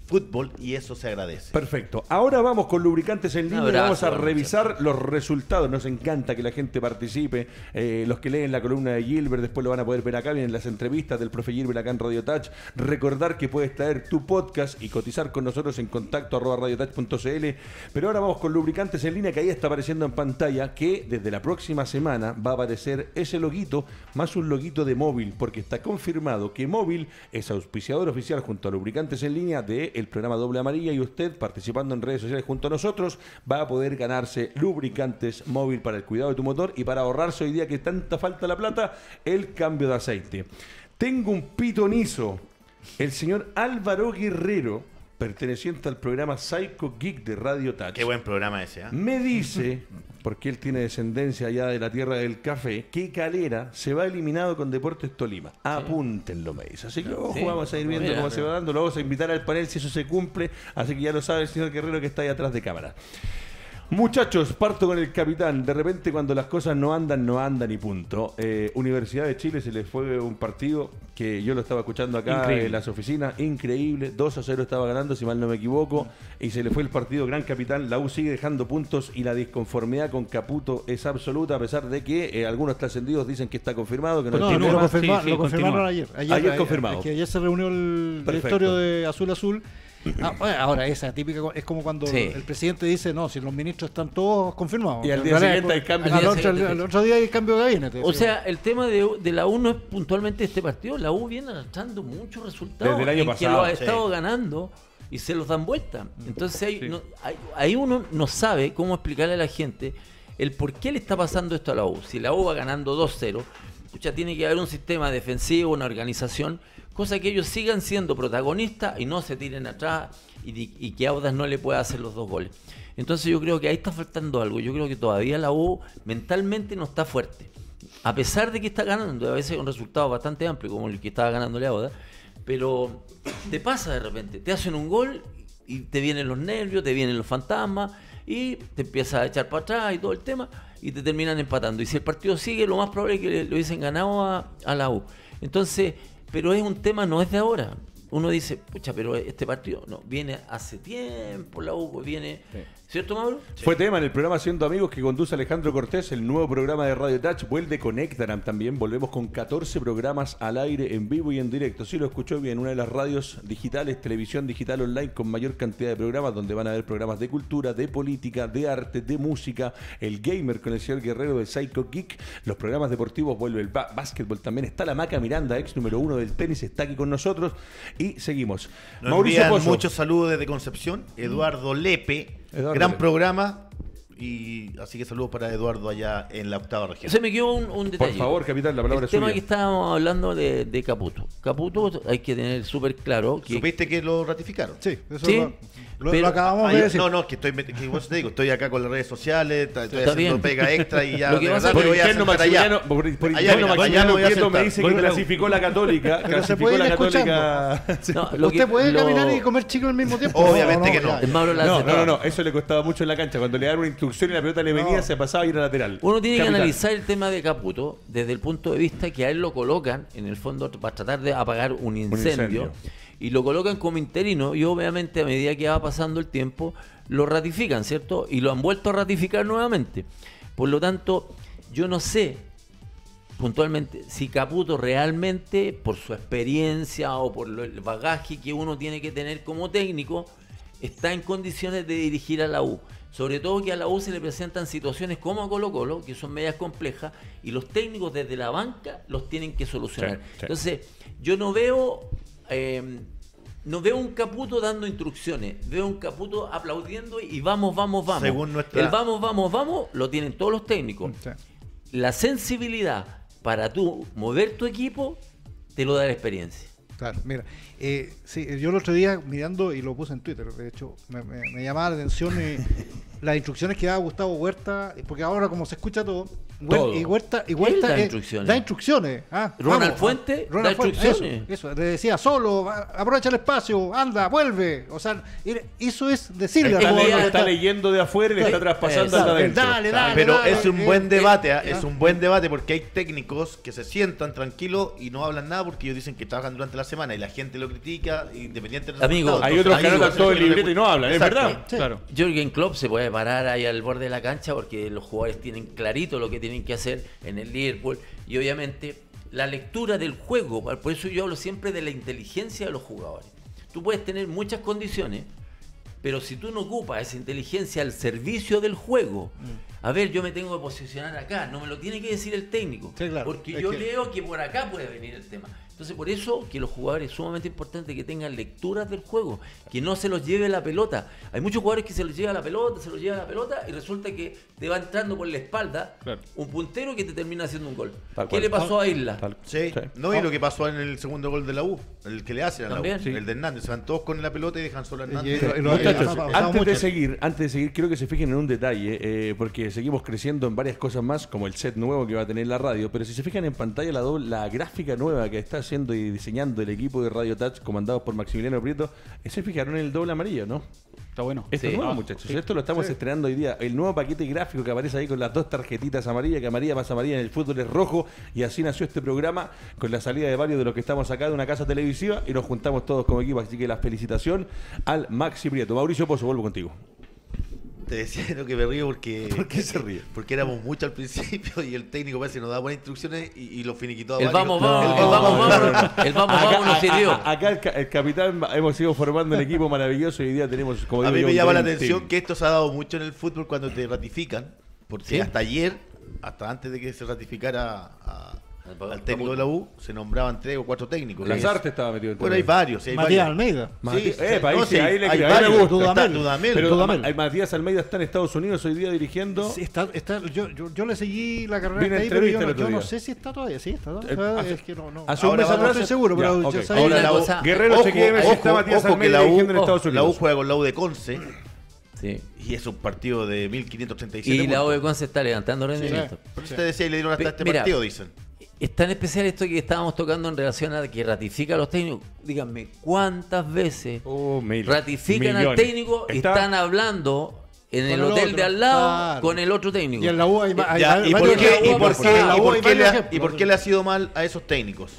fútbol y eso se agradece. Perfecto. Ahora vamos con lubricantes en línea. abrazo, Vamos a muchachos. revisar los resultados. Nos encanta que la gente participe. Los que leen la columna de Gilbert después lo van a poder ver acá. Vienen las entrevistas del profe Gilbert acá en Radio Touch. Recordar que puedes traer tu podcast y cotizar con nosotros en contacto@radiotouch.cl. Pero ahora vamos con lubricantes en línea, que ahí está apareciendo en pantalla, que desde la próxima semana va a aparecer ese loguito más un loguito de Móvil, porque está confirmado que Móvil es auspiciador oficial junto a lubricantes en línea del programa Doble Amarilla, y usted, participando en redes sociales junto a nosotros, va a poder ganarse lubricantes Móvil para el cuidado de tu motor y para ahorrarse hoy día que tanta falta la plata, el cambio de aceite. Tengo un pitonizo, el señor Álvaro Guerrero, perteneciente al programa Psycho Geek de Radio Touch. Qué buen programa ese, ¿eh? Me dice, porque él tiene descendencia allá de la tierra del café, que Calera se va eliminado con Deportes Tolima. Apúntenlo, me dice. Así que ojo, vamos a ir viendo cómo se va dando. Lo vamos a invitar al panel si eso se cumple. Así que ya lo sabe el señor Guerrero, que está ahí atrás de cámara. Muchachos, parto con el capitán. De repente cuando las cosas no andan y punto. Universidad de Chile se le fue un partido que yo lo estaba escuchando acá en las oficinas, increíble, 2-0 estaba ganando, si mal no me equivoco, y se le fue el partido. Gran capitán, la U sigue dejando puntos y la disconformidad con Caputo es absoluta, a pesar de que algunos trascendidos dicen que está confirmado, que no, No, tiene lo más. confirmaron continúa. ayer. Ayer confirmado. Es que ayer se reunió el directorio de Azul Azul. Bueno, ahora esa típica es como cuando el presidente dice, no, si los ministros están todos confirmados. Y al día siguiente hay cambio. Al otro día hay cambio de gabinete. O sea, el tema de la U no es puntualmente este partido. La U viene arrastrando muchos resultados desde el año en pasado, que lo ha estado ganando y se los dan vuelta. Entonces ahí uno no sabe cómo explicarle a la gente el por qué le está pasando esto a la U. Si la U va ganando 2-0, tiene que haber un sistema defensivo, una organización, cosa que ellos sigan siendo protagonistas y no se tiren atrás y que Audax no le pueda hacer los 2 goles. Entonces yo creo que ahí está faltando algo. Yo creo que todavía la U mentalmente no está fuerte. A pesar de que está ganando, a veces un resultado bastante amplio como el que estaba ganándole a Audax, pero te pasa de repente, te hacen un gol y te vienen los nervios, te vienen los fantasmas y te empiezas a echar para atrás y todo el tema y te terminan empatando. Y si el partido sigue, lo más probable es que lo hubiesen ganado a la U. Entonces, pero es un tema, no es de ahora. Uno dice, pucha, pero este partido no viene hace tiempo, la U viene... Sí. ¿Cierto, Mauro? Sí. Fue tema en el programa Siendo Amigos que conduce Alejandro Cortés, el nuevo programa de Radio Touch. Vuelve con Éctaram también. Volvemos con 14 programas al aire, en vivo y en directo. Sí, lo escuchó bien, una de las radios digitales, televisión digital online con mayor cantidad de programas, donde van a haber programas de cultura, de política, de arte, de música, el gamer con el señor Guerrero de Psycho Geek, los programas deportivos, vuelve el básquetbol también. Está la Maca Miranda, ex número 1 del tenis, está aquí con nosotros y seguimos. Nos Mauricio Pozo. Muchos saludos desde Concepción. Eduardo Lepe. Gran programa, y así que saludos para Eduardo allá en la 8ª región. Se me quedó un detalle. Por favor, capitán, la palabra es suya. El tema que estábamos hablando de Caputo. Caputo hay que tener súper claro que... ¿Supiste que lo ratificaron? Sí, eso ¿Sí? Lo acabamos de decir. No, que vos te digo, estoy acá con las redes sociales, estoy haciendo pega extra y ya. Lo que pasa por interno Maximiliano me dice que clasificó la Católica. Pero se puede ir escuchando. ¿Usted puede caminar y comer chico al mismo tiempo? Obviamente que no. No, eso le costaba mucho en la cancha. Cuando le daban una instrucción y la pelota le venía, se pasaba y era lateral. Uno tiene que analizar el tema de Caputo desde el punto de vista que a él lo colocan, en el fondo, para tratar de apagar un incendio. Y lo colocan como interino y obviamente a medida que va pasando el tiempo lo ratifican, ¿cierto? Y lo han vuelto a ratificar nuevamente. Por lo tanto, yo no sé puntualmente si Caputo realmente, por su experiencia o por el bagaje que uno tiene que tener como técnico, está en condiciones de dirigir a la U. Sobre todo que a la U se le presentan situaciones como a Colo-Colo, que son medias complejas, y los técnicos desde la banca los tienen que solucionar. Sí. Entonces, yo no veo un Caputo dando instrucciones, veo un Caputo aplaudiendo y vamos. Según nuestra... El vamos lo tienen todos los técnicos. Sí. La sensibilidad para tú mover tu equipo te lo da la experiencia. Claro, mira, sí, yo el otro día mirando, y lo puse en Twitter, de hecho, me llamaba la atención las instrucciones que da Gustavo Huerta, porque ahora como se escucha todo, Todo. Huerta Él da instrucciones. da instrucciones. Ronald Fuente da instrucciones. Eso, le decía solo, aprovecha el espacio, anda, vuelve. O sea, eso es decirle a Está leyendo de afuera y le está traspasando al de adentro. Dale, Pero dale, es un buen debate, es ah. un buen debate porque hay técnicos que se sientan tranquilos y no hablan nada porque ellos dicen que trabajan durante la semana y la gente lo critica independiente de los Amigo, resultados. Hay otros que Entonces, anotan todo el no le libreto y no hablan, ¿es Exacto. verdad? Sí. Claro. Jürgen Klopp se puede parar ahí al borde de la cancha porque los jugadores tienen clarito lo que tienen que hacer en el Liverpool y obviamente la lectura del juego, por eso yo hablo siempre de la inteligencia de los jugadores. Tú puedes tener muchas condiciones, pero si tú no ocupas esa inteligencia al servicio del juego, a ver, yo me tengo que posicionar acá, no me lo tiene que decir el técnico, Sí, claro. porque Es yo que- leo que por acá puede venir el tema. Entonces, por eso que los jugadores es sumamente importante que tengan lecturas del juego, que no se los lleve la pelota. Hay muchos jugadores que se los lleva la pelota, y resulta que te va entrando por la espalda Claro. un puntero que te termina haciendo un gol. Tal ¿Qué cual. le pasó a Isla? Sí, Sí. no, y lo que pasó en el segundo gol de la U, el que le hacen a la También. U, Sí. el de Hernández, se van todos con la pelota y dejan solo a Hernández. Muchachos, pasado antes mucho. de seguir, quiero que se fijen en un detalle, porque seguimos creciendo en varias cosas más, como el set nuevo que va a tener la radio, pero si se fijan en pantalla la gráfica nueva que está haciendo y diseñando el equipo de Radio Touch, comandados por Maximiliano Prieto, se fijaron en el doble amarillo, ¿no? Está bueno. Esto Sí. es nuevo, muchachos. Esto lo estamos estrenando hoy día. El nuevo paquete gráfico que aparece ahí con las dos tarjetitas amarillas, que amarilla más amarilla en el fútbol es rojo, y así nació este programa con la salida de varios de los que estamos acá de una casa televisiva y nos juntamos todos como equipo. Así que la felicitación al Maxi Prieto. Mauricio Pozo, vuelvo contigo. Te decía lo que me río porque... ¿Por qué se ríe? Porque éramos muchos al principio y el técnico parece que nos daba buenas instrucciones y lo finiquitó a El varios. vamos, el vamos nos sirvió. Acá el capitán hemos ido formando el equipo maravilloso y hoy día tenemos, como A digo mí yo, me un llama la buen atención team. que esto se ha dado mucho en el fútbol cuando te ratifican, porque ¿Sí? hasta ayer, hasta antes de que se ratificara al técnico de la U, se nombraban 3 o 4 técnicos. Lazarte estaba metido en todo. Bueno, hay varios. Sí, hay Matías varios. Almeida. Sí, ahí sí, ahí le hay creo, ahí me varios. gusta. Está Dudamel. Pero Dudamel. Matías Almeida está en Estados Unidos hoy día dirigiendo. Sí, yo le seguí la carrera Viene hasta ahí, pero entrevista el yo, otro no día. sé si está todavía. Sí, está todavía. hace- Es que no. hace un Ahora mes vamos atrás estoy seguro, pero Ya, yo ok. sabía- Ahora Hay la una U, cosa- Guerrero, ojo, chequéeme si ojo, está Matías ojo, que Almeida la dirigiendo en U, Estados la U Unidos. juega con la U de Conce Sí. y es un partido de 1537 Y la puntos. OECON se está levantando rendimiento. Por eso te decía y le dieron hasta este Mira, partido, dicen. Es tan especial esto que estábamos tocando en relación a que ratifica a los técnicos. Díganme, ¿cuántas veces ratifican al millones. técnico y Está- están hablando en Con el el hotel otro, de al lado claro. con el otro técnico? Y en la U hay Ya, ¿y varios por qué- ejemplos. y por En qué- la y U por hay qué varios le ha- ejemplos. y por qué le ha sido mal a esos técnicos?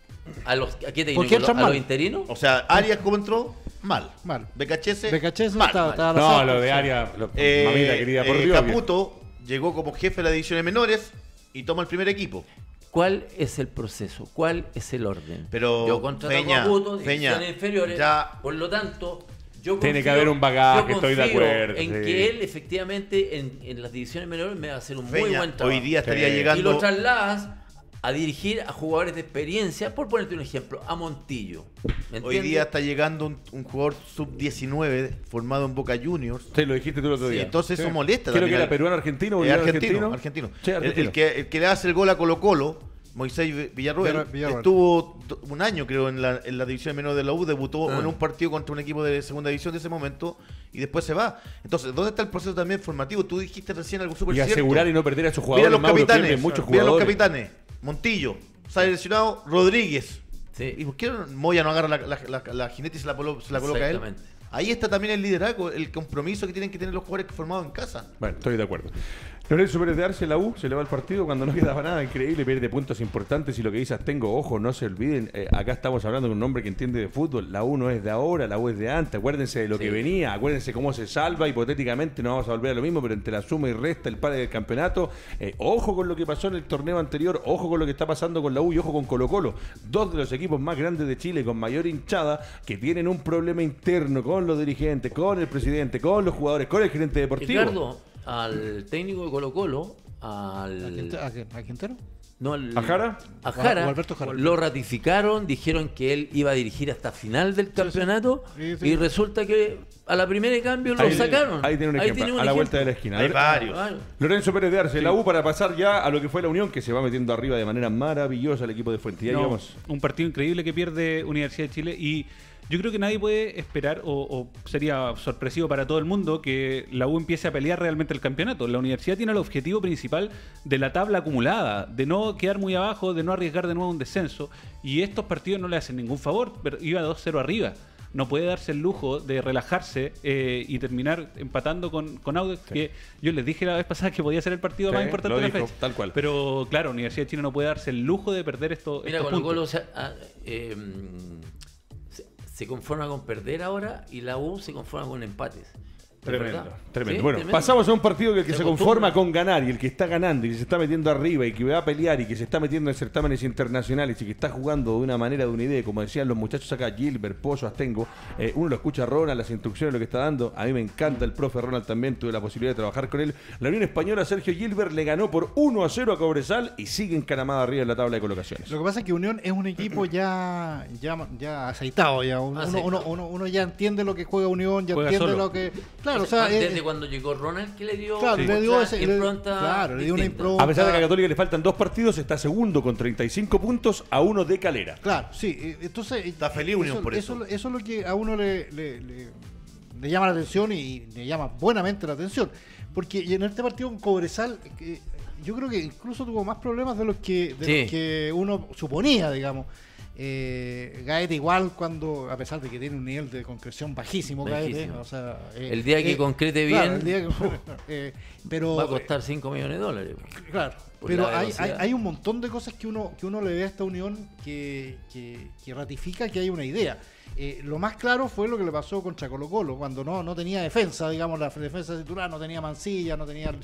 ¿A qué técnico? ¿Por qué entran ¿A los mal? interinos? O sea, Arias como entró, mal. Mal. BKHS, Becachese mal. estaba a la No, salta. lo de Arias, mamita querida, por Dios. Caputo llegó como jefe de las divisiones menores y toma el primer equipo. ¿Cuál es el proceso? ¿Cuál es el orden? Pero, yo contrato Feña, a Caputo, Feña, divisiones inferiores, ya- por lo tanto, yo Tiene que confío- haber un bagaje, yo estoy de confío acuerdo, en sí. que él efectivamente en las divisiones menores me va a hacer un muy Feña, buen trabajo. hoy día estaría Sí. Y llegando. lo trasladas a dirigir a jugadores de experiencia, por ponerte un ejemplo, a Montillo. ¿Me Hoy entiendes? día está llegando un jugador sub-19 formado en Boca Juniors. Sí, lo dijiste tú el otro Sí, día. entonces eso molesta Creo que también era al- peruano, argentino, Es boliviano, argentino. Sí, El argentino. que le hace el gol a Colo Colo, Moisés Villarroel, Villarroel. estuvo un año creo en la división menor de la U, debutó Ah. en un partido contra un equipo de segunda división de ese momento y después se va. Entonces, ¿dónde está el proceso también formativo? Tú dijiste recién algo súper Y cierto. asegurar y no perder a esos Mira jugadores. los Mauro, capitanes, pierden muchos mira los jugadores. capitanes. Montillo, sale lesionado, Rodríguez. Sí. ¿Y por qué Moya no agarra la jinete y se la coloca a él? Exactamente. Ahí está también el liderazgo, el compromiso que tienen que tener los jugadores formados en casa. Bueno, estoy de acuerdo. Lorenzo Pérez de Arce, la U, se le va el partido cuando no quedaba nada, increíble, pierde puntos importantes y lo que dices, tengo ojo, no se olviden, acá estamos hablando con un hombre que entiende de fútbol, la U no es de ahora, la U es de antes, acuérdense de lo Sí. que venía, acuérdense cómo se salva, hipotéticamente no vamos a volver a lo mismo, pero entre la suma y resta, el par del campeonato, ojo con lo que pasó en el torneo anterior, ojo con lo que está pasando con la U y ojo con Colo Colo, dos de los equipos más grandes de Chile con mayor hinchada, que tienen un problema interno con los dirigentes, con el presidente, con los jugadores, con el gerente deportivo. Ricardo, al técnico de Colo Colo, ¿A Quintero? no, ¿A Jara? a Jara, O Alberto Jara. lo ratificaron, dijeron que él iba a dirigir hasta final del campeonato Sí, sí. y resulta que a la primera de cambio lo Ahí- sacaron. Ahí tiene un ejemplo, a la vuelta de la esquina. Hay varios. Claro. Lorenzo Pérez de Arce, la U para pasar ya a lo que fue la Unión, que se va metiendo arriba de manera maravillosa el equipo de Fuente. Ya No, llegamos. un partido increíble que pierde Universidad de Chile y yo creo que nadie puede esperar, o sería sorpresivo para todo el mundo, que la U empiece a pelear realmente el campeonato. La universidad tiene el objetivo principal de la tabla acumulada, de no quedar muy abajo, de no arriesgar de nuevo un descenso, y estos partidos no le hacen ningún favor. Iba 2-0 arriba. No puede darse el lujo de relajarse y terminar empatando con Audax, que yo les dije la vez pasada que podía ser el partido más importante de la fecha. Tal cual. Pero claro, Universidad de Chile no puede darse el lujo de perder estos Colo-Colo se conforma con perder ahora y la U se conforma con empates. Tremendo. ¿Sí? Bueno, pasamos a un partido que el que se conforma con ganar y el que está ganando y que se está metiendo arriba y que va a pelear y que se está metiendo en certámenes internacionales y que está jugando de una manera, de una idea, como decían los muchachos acá, Gilbert, Pozo, Astengo. Uno lo escucha a Ronald, las instrucciones, lo que está dando. A mí me encanta el profe Ronald también, tuve la posibilidad de trabajar con él. La Unión Española, Sergio Gilbert, le ganó por 1-0 a Cobresal y sigue encaramada arriba en la tabla de colocaciones. Lo que pasa es que Unión es un equipo ya aceitado. Ya. Uno ya entiende lo que juega Unión, ya entiende solo lo que... Claro, o sea, desde cuando llegó Ronald, que le dio, le dio una impronta. A pesar de que a Católica le faltan 2 partidos, está segundo con 35 puntos a 1 de Calera. Claro, sí. Entonces, está feliz Unión por eso. Eso es lo que a uno le llama la atención y le llama buenamente la atención. Porque en este partido con Cobresal, yo creo que incluso tuvo más problemas de los que uno suponía, digamos. Gaete igual cuando, a pesar de que tiene un nivel de concreción bajísimo. Gaete, o sea, el día que concrete bien, claro, el día que, pero va a costar $5 millones. Claro, pero hay un montón de cosas que uno le ve a esta Unión que ratifica que hay una idea. Lo más claro fue lo que le pasó contra Colo-Colo, cuando no tenía defensa, digamos, la defensa titular, no tenía Mancilla, no tenía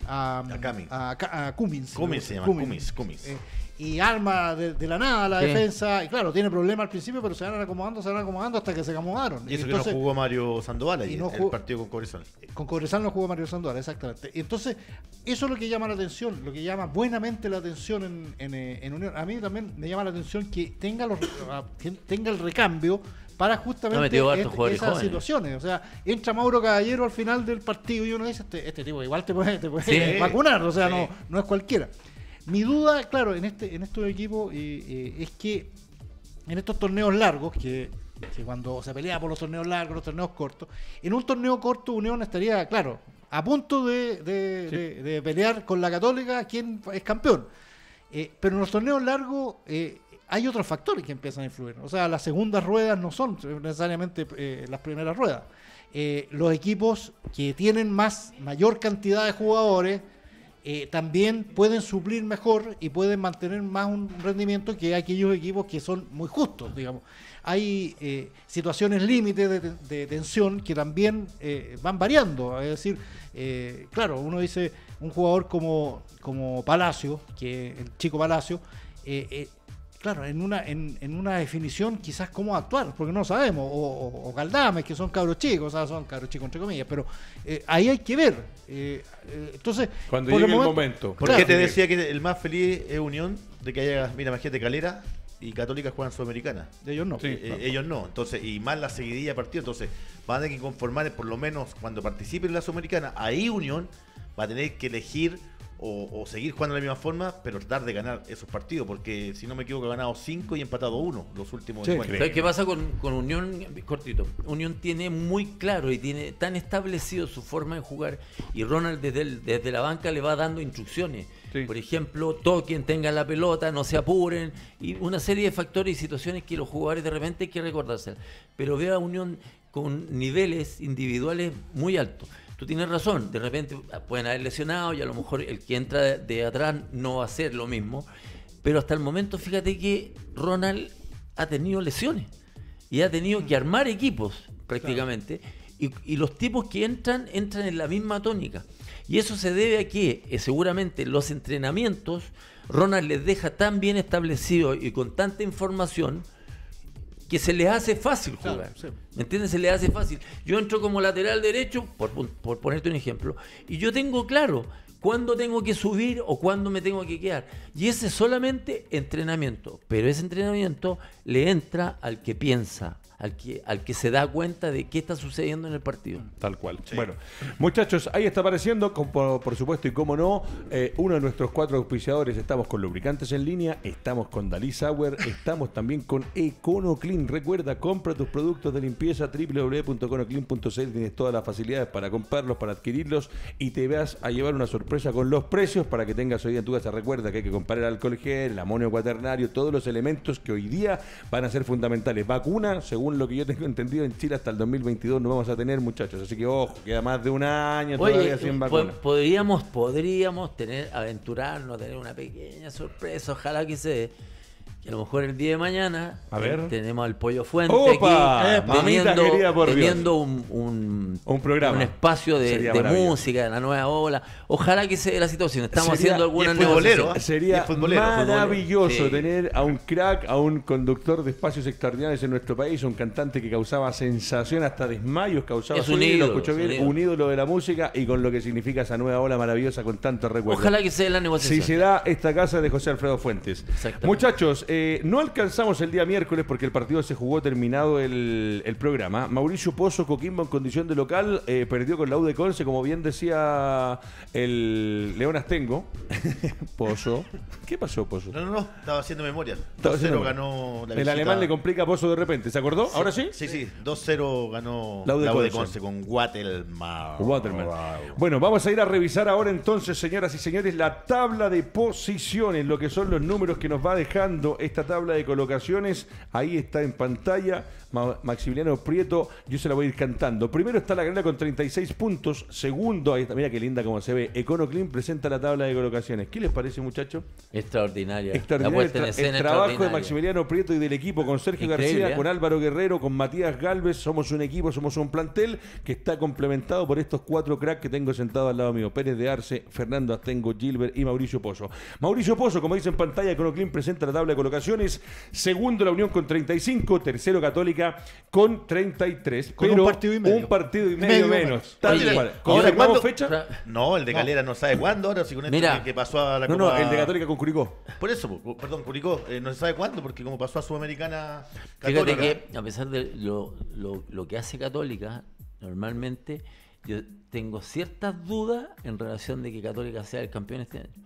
a Cummins. Cummins. Y arma de la nada la defensa, y claro, tiene problemas al principio, pero se van acomodando hasta que se acomodaron. Y eso entonces, que no jugó Mario Sandoval ahí, el partido con Cobresal. Con Cobresal no jugó Mario Sandoval, exactamente. Entonces, eso es lo que llama la atención, lo que llama buenamente la atención en Unión. A mí también me llama la atención que tenga el recambio para justamente esas situaciones. O sea, entra Mauro Caballero al final del partido y uno dice, este tipo igual te puede vacunar, o sea, no es cualquiera. Mi duda, claro, en estos equipos es que en estos torneos largos, que cuando se pelea por los torneos largos, los torneos cortos, en un torneo corto Unión estaría, claro, a punto de pelear con la Católica quién es campeón. Pero en los torneos largos hay otros factores que empiezan a influir. O sea, las segundas ruedas no son necesariamente las primeras ruedas. Los equipos que tienen mayor cantidad de jugadores también pueden suplir mejor y pueden mantener más un rendimiento que aquellos equipos que son muy justos, digamos. Hay situaciones límites de tensión que también van variando. Es decir, claro, uno dice un jugador como Palacio, que el chico Palacio, claro, en una definición quizás cómo actuar, porque no sabemos, o Galdames, que son cabros chicos, o sea, son cabros chicos entre comillas, pero ahí hay que ver. Entonces, cuando llegue el momento. ¿Por qué te decía que el más feliz es Unión de que haya, mira, imagínate, Calera y Católica juegan Sudamericana? Ellos no. Ellos no. Entonces, y más la seguidilla de partidos, entonces van a tener que conformar, por lo menos cuando participen en la Sudamericana, ahí Unión va a tener que elegir o seguir jugando de la misma forma, pero tratar de ganar esos partidos, porque si no me equivoco ha ganado 5 y empatado 1 los últimos encuentros. ¿Sabes qué pasa con Unión? Cortito. Unión tiene muy claro y tiene tan establecido su forma de jugar, y Ronald desde la banca le va dando instrucciones. Sí. Por ejemplo, toquen, tengan la pelota, no se apuren, y una serie de factores y situaciones que los jugadores de repente hay que recordarse. Pero veo a Unión con niveles individuales muy altos. Tú tienes razón, de repente pueden haber lesionado y a lo mejor el que entra de atrás no va a ser lo mismo, pero hasta el momento fíjate que Ronald ha tenido lesiones y ha tenido que armar equipos prácticamente, claro. y los tipos que entran en la misma tónica, y eso se debe a que seguramente los entrenamientos Ronald les deja tan bien establecido y con tanta información que se les hace fácil jugar. Claro, sí. ¿Me entiendes? Se les hace fácil. Yo entro como lateral derecho, por ponerte un ejemplo, y yo tengo claro cuándo tengo que subir o cuándo me tengo que quedar. Y ese es solamente entrenamiento. Pero ese entrenamiento le entra al que piensa, al que se da cuenta de qué está sucediendo en el partido. Tal cual. Sí. Bueno, muchachos, ahí está apareciendo, por supuesto, y cómo no, uno de nuestros 4 auspiciadores. Estamos con Lubricantes en Línea, estamos con Dalí Sauer, estamos también con EconoClean. Recuerda, compra tus productos de limpieza www.econoclean.cl. Tienes todas las facilidades para comprarlos, para adquirirlos, y te vas a llevar una sorpresa con los precios para que tengas hoy día en tu casa. Recuerda que hay que comprar el alcohol gel, el amonio cuaternario, todos los elementos que hoy día van a ser fundamentales. Vacuna, según lo que yo tengo entendido, en Chile hasta el 2022 no vamos a tener, muchachos. Así que ojo, queda más de un año todavía sin vacuna. Podríamos aventurarnos, tener una pequeña sorpresa, ojalá que se dé. Que a lo mejor el día de mañana A ver. tenemos al Pollo Fuente ¡Opa! aquí Mamita querida, por Dios. teniendo un programa. un espacio Sería de maravilloso. música, de la nueva ola. Ojalá que se dé la situación. Estamos Sería- haciendo algunas y es futbolero, negociaciones. Sería Y es futbolero. maravilloso Sí. tener a un crack, a un conductor de espacios extraordinarios en nuestro país, un cantante que causaba sensación, hasta desmayos causaba. Es un sí, ídolo, lo escuchó es un bien, ídolo. un ídolo de la música y con lo que significa esa nueva ola maravillosa con tantos recuerdos. Ojalá que se dé la Si negociación. se da esta casa de José Alfredo Fuentes. Exactamente. Muchachos, no alcanzamos el día miércoles porque el partido se jugó terminado el programa. Mauricio Pozo, Coquimbo en condición de local, perdió con la U de Conce, como bien decía el León Astengo. Pozo. ¿Qué pasó, Pozo? No, estaba haciendo memoria. Estaba 2-0 haciendo ganó la El visita. alemán le complica a Pozo de repente. ¿Se acordó? ¿Ahora sí? Sí, 2-0 ganó La U de la U de Conce. Conce con Waterman. Waterman. Bueno, vamos a ir a revisar ahora entonces, señoras y señores, la tabla de posiciones, lo que son los números que nos va dejando esta tabla de colocaciones. Ahí está en pantalla Maximiliano Prieto, yo se la voy a ir cantando. Primero está la Galera con 36 puntos, segundo, ahí está, mira qué linda como se ve, EconoClean presenta la tabla de colocaciones. ¿Qué les parece, muchachos? Extraordinaria. La Extraordinario puesta en el escena trabajo de extraordinaria. Maximiliano Prieto y del equipo con Sergio Increíble, García, ¿eh? con Álvaro Guerrero, con Matías Galvez. Somos un equipo, somos un plantel que está complementado por estos 4 cracks que tengo sentados al lado mío: Pérez de Arce, Fernando Astengo, Gilbert y Mauricio Pozo. Mauricio Pozo, como dice en pantalla, EconoClean presenta la tabla de colocaciones. Segundo, la Unión con 35, tercero, Católica con 33, Con pero un partido y medio. un partido y medio Medio menos. menos. Tal Oye, cual. ahora, ¿Confirmamos ¿cuándo? fecha? No, el de Calera no sabe cuándo ahora, si con esto Mira. que pasó a la No, Copa... el de Católica con Curicó. Por eso, perdón, Curicó, no se sabe cuándo, porque como pasó a Sudamericana Fíjate Católica... que a pesar de lo que hace Católica, normalmente yo tengo ciertas dudas en relación de que Católica sea el campeón este año.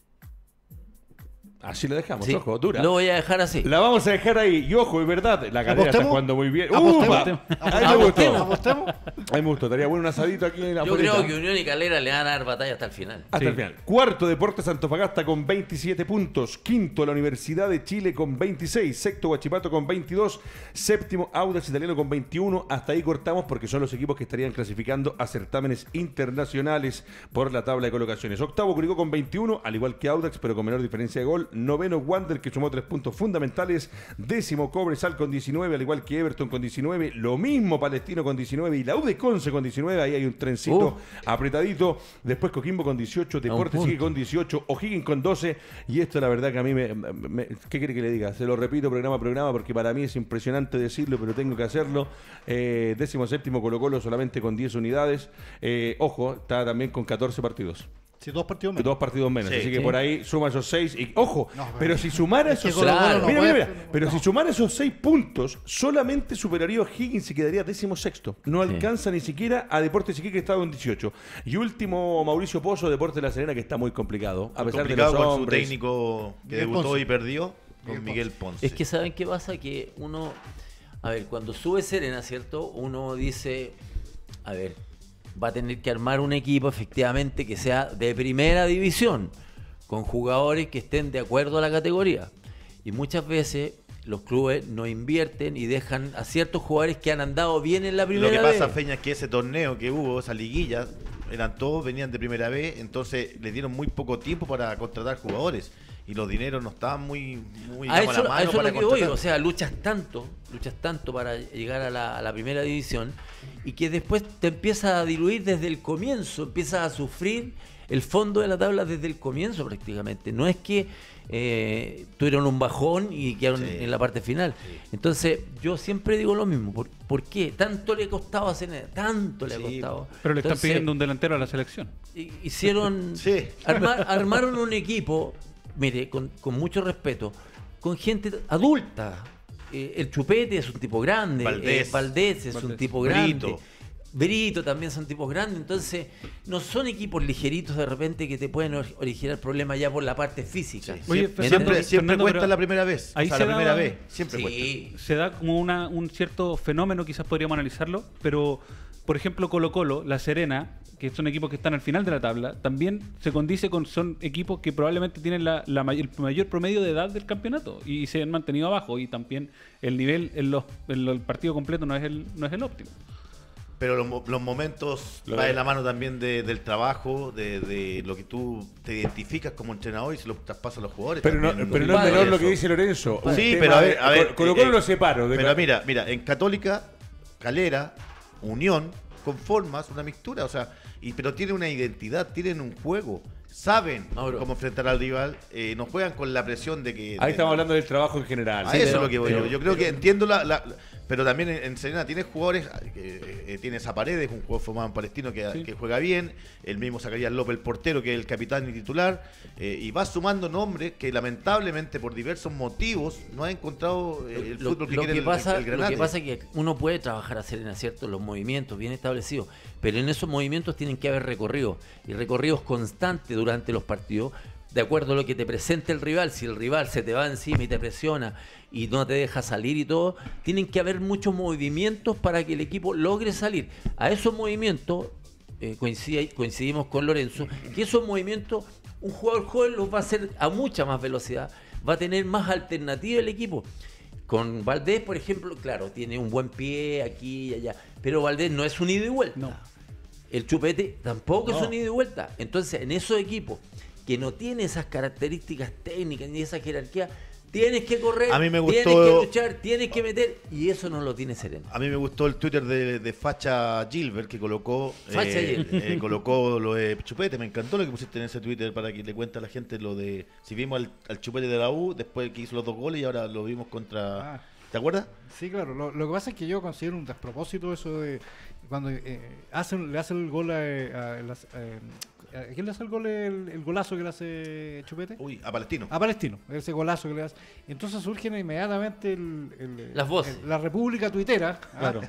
Así lo dejamos, Sí, ojo, dura. lo voy a dejar así. La vamos a dejar ahí. Y ojo, es verdad, la Calera está ¿Apostemos? jugando muy bien. ¿Apostemos? Ahí me gustó. ¿Apostemos? Ahí me gustó. Estaría bueno un asadito aquí en la Yo afuerita. creo que Unión y Calera le van a dar batalla hasta el final. Hasta Sí. el final. Cuarto, Deportes Antofagasta con 27 puntos. Quinto, la Universidad de Chile con 26. Sexto, Huachipato con 22. Séptimo, Audax Italiano con 21. Hasta ahí cortamos porque son los equipos que estarían clasificando a certámenes internacionales por la tabla de colocaciones. Octavo, Curicó con 21, al igual que Audax, pero con menor diferencia de gol. Noveno, Wander, que sumó 3 puntos fundamentales. Décimo, Cobresal con 19, al igual que Everton con 19. Lo mismo Palestino con 19 y la U de Conce con 19. Ahí hay un trencito apretadito. Después Coquimbo con 18. Deportes sigue con 18. O'Higgins con 12. Y esto la verdad que a mí ¿qué quiere que le diga? Se lo repito programa a programa porque para mí es impresionante decirlo, pero tengo que hacerlo. Décimo séptimo, Colo-Colo solamente con 10 unidades. Ojo, está también con 14 partidos. Sí, 2 partidos menos. 2 partidos menos, Sí, así que sí. por ahí suma esos 6 y ojo, No, pero si sumara es que esos Colo-Colo Claro. no mira, puede- mira, mira, pero no. si sumara esos 6 puntos, solamente superaría a Higgins y quedaría 16º. No Sí. alcanza ni siquiera a Deportes Iquique, que está en 18. Y último, Mauricio Pozo, Deportes de La Serena, que está muy complicado, a pesar de complicado los con su hombres. técnico que Miguel debutó Ponce. y perdió, con Miguel Miguel Ponce. Es que ¿saben qué pasa? Que uno, a ver, cuando sube Serena, ¿cierto? Uno dice, a ver, va a tener que armar un equipo efectivamente que sea de primera división, con jugadores que estén de acuerdo a la categoría. Y muchas veces los clubes no invierten y dejan a ciertos jugadores que han andado bien en la primera Lo que pasa, vez. Feña, es que ese torneo que hubo, esa liguilla, venían de primera vez, entonces les dieron muy poco tiempo para contratar jugadores. Y los dineros no estaban muy A digamos, eso, la a mano eso es para lo que voy, contratar. o sea, luchas tanto para llegar a la primera división y que después te empiezas a diluir desde el comienzo, empiezas a sufrir el fondo de la tabla desde el comienzo prácticamente. No es que tuvieron un bajón y quedaron Sí. en la parte final. Entonces, yo siempre digo lo mismo. ¿Por qué? Tanto le costaba hacer, tanto le ha Sí, costado. Pero le están Entonces, pidiendo un delantero a la selección. hicieron Sí. armaron un equipo, mire, con mucho respeto, con gente adulta, el Chupete es un tipo grande, Valdés es un tipo grande. Brito también son tipos grandes, entonces no son equipos ligeritos de repente que te pueden originar problemas ya por la parte física. Sí. Oye, Siempre Fernando, cuesta pero la primera vez. ahí O sea, se la da- primera vez. Siempre cuesta. Sí, se da como un cierto fenómeno, quizás podríamos analizarlo, pero por ejemplo Colo-Colo, La Serena, que son equipos que están al final de la tabla, también se condice con, son equipos que probablemente tienen el mayor promedio de edad del campeonato y se han mantenido abajo, y también el nivel en el partido completo no es el óptimo. Pero los momentos va de la mano también del trabajo, de lo que tú te identificas como entrenador y se lo traspasas a los jugadores. Pero no, también. pero no es menor lo que dice Lorenzo. Un Sí, tema pero a de- ver, Colo-Colo lo separo. Pero mira, en Católica, Calera, Unión, conformas una mixtura, o sea, pero tienen una identidad, tienen un juego, saben Mauro. cómo enfrentar al rival, no juegan con la presión de que... Ahí estamos hablando del trabajo en general. A Sí, eso pero- es lo que voy pero- yo. Yo creo que entiendo pero también en Serena tienes jugadores, tienes a Paredes, un jugador formado en Palestino que juega bien, el mismo Zacarías López, el portero, que es el capitán y titular, y vas sumando nombres que lamentablemente por diversos motivos no ha encontrado el Lo fútbol que que quiere pasa, el lo Granate. que pasa es que uno puede trabajar a Serena, ¿cierto? Los movimientos bien establecidos, pero en esos movimientos tienen que haber recorridos, y recorridos constantes durante los partidos, de acuerdo a lo que te presente el rival. Si el rival se te va encima y te presiona y no te deja salir y todo, tienen que haber muchos movimientos para que el equipo logre salir. A esos movimientos, coincidimos con Lorenzo, que esos movimientos un jugador joven los va a hacer a mucha más velocidad, va a tener más alternativa el equipo. Con Valdés, por ejemplo, claro, tiene un buen pie aquí y allá, pero Valdés no es un ida y vuelta. No. El Chupete tampoco No. es un ida y vuelta. Entonces, en esos equipos que no tienen esas características técnicas ni esa jerarquía, tienes que correr, A mí me tienes gustó- que luchar, tienes que meter, y eso no lo tiene Serena. A mí me gustó el Twitter de Facha Gilbert que colocó Facha Gilbert. colocó lo de Chupete. Me encantó lo que pusiste en ese Twitter para que le cuente a la gente lo de si vimos al Chupete de la U después que hizo los 2 goles y ahora lo vimos contra... Ah. ¿Te acuerdas? Sí, claro. Lo que pasa es que yo considero un despropósito eso de cuando le hace el gol ¿a quién le hace el gol? El golazo que le hace Chupete. Uy, a Palestino. A Palestino, ese golazo que le hace. Entonces surgen inmediatamente Las voces. la República Tuitera Claro.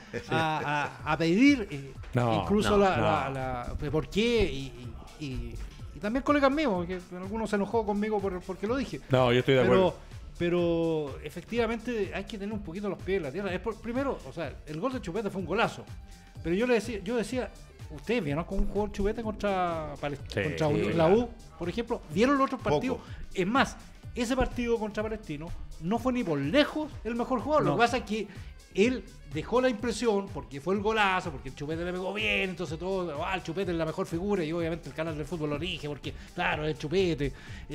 a pedir No, incluso no. por qué y también colegas míos, que algunos se enojó conmigo porque lo dije. No, yo estoy de acuerdo. Pero efectivamente hay que tener un poquito los pies en la tierra. Primero, o sea, el gol de Chupete fue un golazo. Pero yo decía, ustedes vieron con un jugador Chupete contra la U, por ejemplo, vieron los otros partidos. Poco. Es más, ese partido contra Palestino no fue ni por lejos el mejor jugador. Lo No. que pasa es que él dejó la impresión, porque fue el golazo, porque el Chupete le pegó bien, entonces todo, el Chupete es la mejor figura, y obviamente el canal del fútbol lo elige, porque claro, es el Chupete.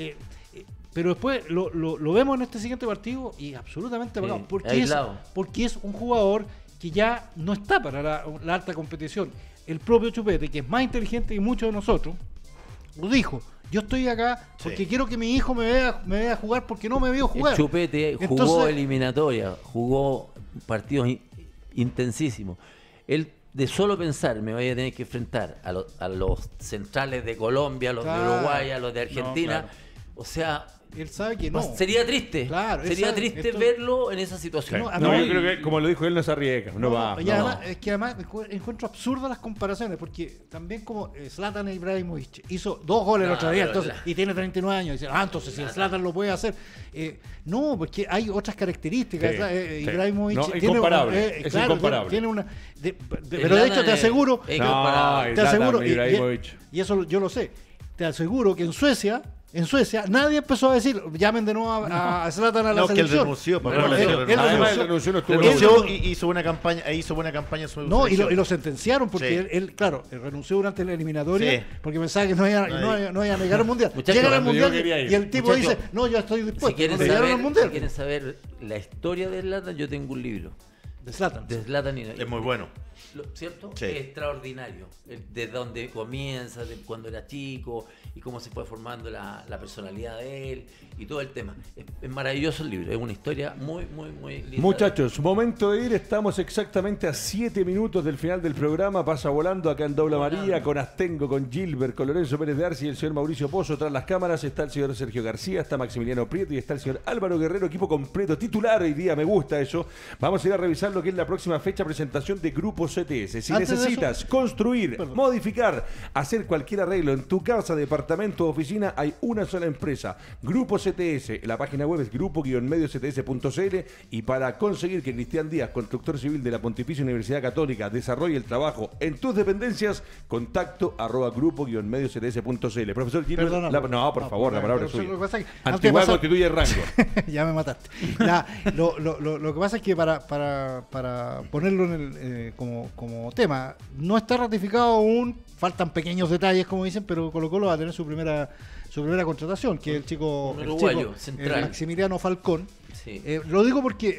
Pero después lo vemos en este siguiente partido y absolutamente Sí, apagado, aislado. porque es un jugador que ya no está para la alta competición. El propio Chupete, que es más inteligente que muchos de nosotros, lo dijo: yo estoy acá porque Sí. quiero que mi hijo me vea jugar, porque no me veo jugar. El Chupete jugó Entonces- eliminatoria, jugó partidos intensísimos. Él, de solo pensar, me vaya a tener que enfrentar a los centrales de Colombia, a los de Claro. Uruguay, a los de Argentina. claro. O sea, Él sabe que no. sería triste. Claro, él sería sabe, triste esto- verlo en esa situación. No, No, no, yo creo que, como lo dijo él, no se arriesga. No, va. y no. además, es que además encuentro absurdas las comparaciones, porque también como Zlatan Ibrahimovic hizo 2 goles el No, otro día, pero entonces, y tiene 39 años, y dicen, entonces si el Zlatan lo puede hacer. No, porque hay otras características. Sí, sí. Ibrahimovic No, tiene incomparable, es incomparable. Tiene una, pero de hecho te aseguro, Es No, incomparable. te aseguro, Zlatan Ibrahimovic. y eso yo lo sé, te aseguro que en Suecia nadie empezó a decir, llamen de nuevo a Zlatan a la No, que él selección. renunció. Pero no, renunció. renunció. Además, él renunció, no estuvo en la Renunció U. y hizo buena campaña en su No, y selección. lo sentenciaron porque Sí. él, claro, él renunció durante la eliminatoria Sí. porque pensaba que no iba a negar el mundial. Muchachos, Llega al cuando mundial yo quería ir. y el tipo Muchachos, dice, no, yo estoy dispuesto. Si quieren, no llegaron al saber, mundial. si quieren saber la historia de Zlatan, yo tengo un libro De Zlatan. De Zlatan Es muy bueno. ¿Cierto? Sí. Es extraordinario. De dónde comienza, de cuando era chico y cómo se fue formando la personalidad de él y todo el tema. Es maravilloso el libro, es una historia muy, muy, muy linda. Muchachos, momento de ir. Estamos exactamente a 7 minutos del final del programa. Pasa volando acá en Dobla María, con Astengo, con Gilbert, con Lorenzo Pérez de Arce y el señor Mauricio Pozo. Tras las cámaras está el señor Sergio García, está Maximiliano Prieto y está el señor Álvaro Guerrero, equipo completo, titular hoy día. Me gusta eso. Vamos a ir a revisar lo que es la próxima fecha, presentación de Grupo CTS. Si Antes de necesitas eso, construir, perdón, modificar, hacer cualquier arreglo en tu casa, departamento o oficina, hay una sola empresa, Grupo CTS. La página web es grupo-mediocts.cl, y para conseguir que Cristian Díaz, constructor civil de la Pontificia Universidad Católica, desarrolle el trabajo en tus dependencias, contacto @grupo-mediocts.cl. Profesor Gilbert, Perdona, no, por favor, la palabra es pero suya. lo que pasa es que antes de Antigüedad pasar- constituye el rango. Ya me mataste. Lo que pasa es que para ponerlo en como tema, no está ratificado aún, faltan pequeños detalles, como dicen, pero Colo-Colo va a tener su primera contratación, que es el chico, Un uruguayo, central. Maximiliano Falcón. Sí. Lo digo porque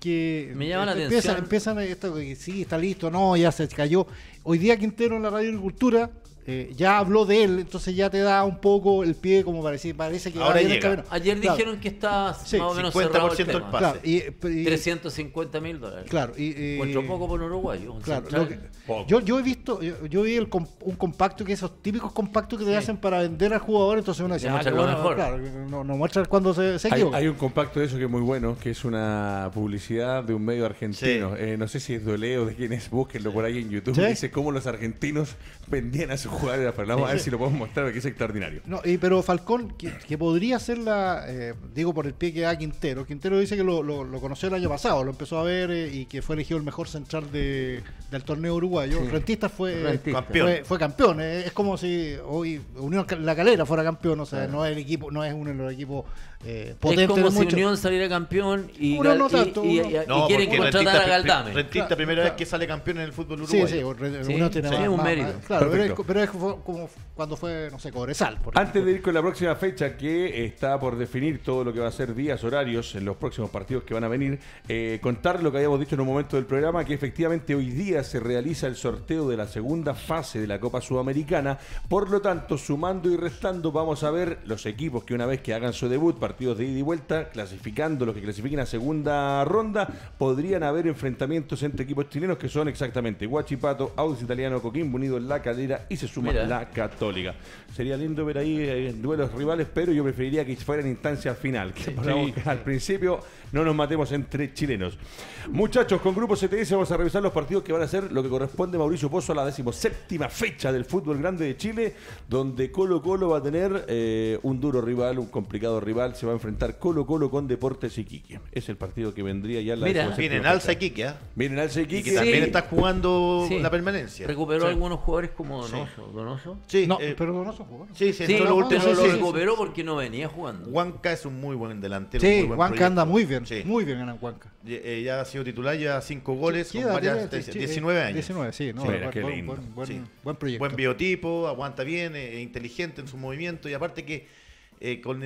Me llama la empiezan atención. esto que sí, está listo, no, ya se cayó. Hoy día Quintero en la Radio Agricultura ya habló de él, entonces ya te da un poco el pie como parece que Ahora va bien el llega. camino. Ayer Claro, dijeron que está Sí, más o menos cerrado el 50% el tema. pase. claro, y 350.000 dólares. claro, Encuentro poco por un uruguayo. Un claro, central. lo que- Poco. yo he visto, yo vi un compacto, que esos típicos compactos que te Sí. hacen para vender al jugador, entonces uno dice, Te ah, muestran qué lo bueno, mejor. claro, no muestra cuando se Hay, equivoca. hay un compacto de eso que es muy bueno, que es una publicidad de un medio argentino. Sí. No sé si es Doleo o de quién es, búsquenlo por ahí en YouTube. ¿Sí? Dice cómo los argentinos vendían a sus jugadores. Pero vamos a ver si lo podemos mostrar, porque es extraordinario. No, pero Falcón, que podría ser digo por el pie que da Quintero. Quintero dice que lo conoció el año pasado, lo empezó a ver y que fue elegido el mejor central del torneo uruguayo. Rentistas Rentista. Campeón. fue campeón. Es como si hoy Unión La Calera fuera campeón, o sea, no es el equipo, no es uno de los equipos Es potentes como de si muchos. Unión saliera campeón y, Uno no y- tanto, y- uno. y- y No, quieren porque contratar a Galdame. Rentista, Claro, primera claro. vez que sale campeón en el fútbol Sí, uruguayo. sí, Sí, Unión tiene sí, más, es un más- mérito. claro, Perfecto. pero es como cuando fue, no sé, Cobresal. por Antes ejemplo. de ir con la próxima fecha, que está por definir todo lo que va a ser días, horarios en los próximos partidos que van a venir, contar lo que habíamos dicho en un momento del programa, que efectivamente hoy día se realiza el sorteo de la segunda fase de la Copa Sudamericana. Por lo tanto, sumando y restando, vamos a ver los equipos que una vez que hagan su debut, partidos de ida y vuelta, clasificando, los que clasifiquen a segunda ronda, podrían haber enfrentamientos entre equipos chilenos que son exactamente Huachipato, Audax Italiano, Coquimbo Unido, La Calera, y se suma Mira. la Católica. Sería lindo ver ahí duelos rivales, pero yo preferiría que fuera en instancia final, que sí. al principio no nos matemos entre chilenos. Muchachos, con Grupo CTS vamos a revisar los partidos que van a ser lo que corresponde a Mauricio Pozo a la 17ª fecha del fútbol grande de Chile, donde Colo-Colo va a tener un duro rival, un complicado rival. Se va a enfrentar Colo-Colo con Deportes Iquique. Es el partido que vendría ya en la Mira. 17ª Viene en fecha. alza Iquique, ¿ah? Viene en alza Y que Iquique. Sí. también está jugando Sí. la permanencia. Recuperó Sí. algunos jugadores como Donoso. ¿Donoso? Sí, No, pero Donoso jugó. sí, Sí, entró pero lo último, lo sí. recuperó porque no venía jugando. Huanca es un muy buen delantero. Sí, muy buen Huanca proyecto. anda muy bien, Sí. muy bien en Huanca. Ya ha sido titular, ya 5 goles, ¿Qué con edad varias tiene? 19 años. 19, sí, no, Sí, mira, qué lindo. Sí. Buen proyecto. Buen biotipo, aguanta bien, inteligente en su movimiento, y aparte que con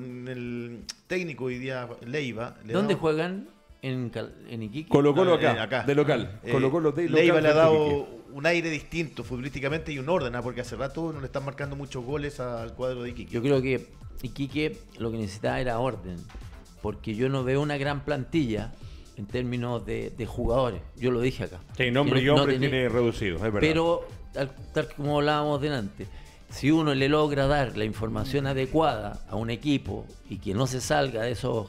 el técnico hoy día, Leiva. le ¿Dónde da- juegan? En Iquique. Colo-Colo No, acá, de local. Eh, Colo-Colo de local. Leiva le ha frente a dado Iquique. un aire distinto futbolísticamente y un orden, porque hace rato no le están marcando muchos goles al cuadro de Iquique. Yo creo que Iquique lo que necesitaba era orden, porque yo no veo una gran plantilla en términos de jugadores. Yo lo dije acá. Sí, nombre y Que no hombre tenía- tiene reducido, es verdad. Pero, tal como hablábamos delante, si uno le logra dar la información adecuada a un equipo y que no se salga de esos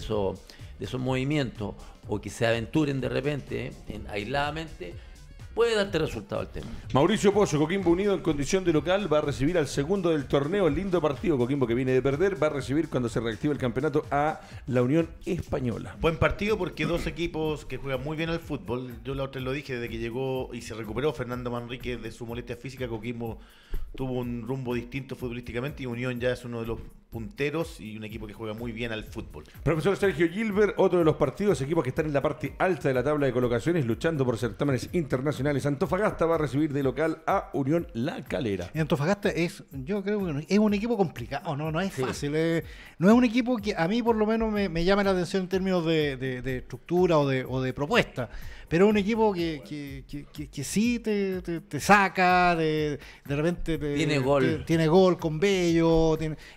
movimientos o que se aventuren de repente aisladamente, puede darte resultado al tema. Mauricio Pozo, Coquimbo Unido en condición de local, va a recibir al segundo del torneo, el lindo partido. Coquimbo, que viene de perder, va a recibir cuando se reactive el campeonato a la Unión Española. Buen partido porque dos equipos que juegan muy bien al fútbol. Yo la otra lo dije, desde que llegó y se recuperó Fernando Manrique de su molestia física, Coquimbo tuvo un rumbo distinto futbolísticamente, y Unión ya es uno de los punteros y un equipo que juega muy bien al fútbol. Profesor Sergio Gilbert, otro de los partidos, equipos que están en la parte alta de la tabla de colocaciones, luchando por certámenes internacionales. Antofagasta va a recibir de local a Unión La Calera. Antofagasta yo creo que es un equipo complicado, no es fácil. No es un equipo que a mí por lo menos me llama la atención en términos de estructura o de propuesta. Pero es un equipo que sí te saca, de repente tiene gol. Tiene gol con Bello,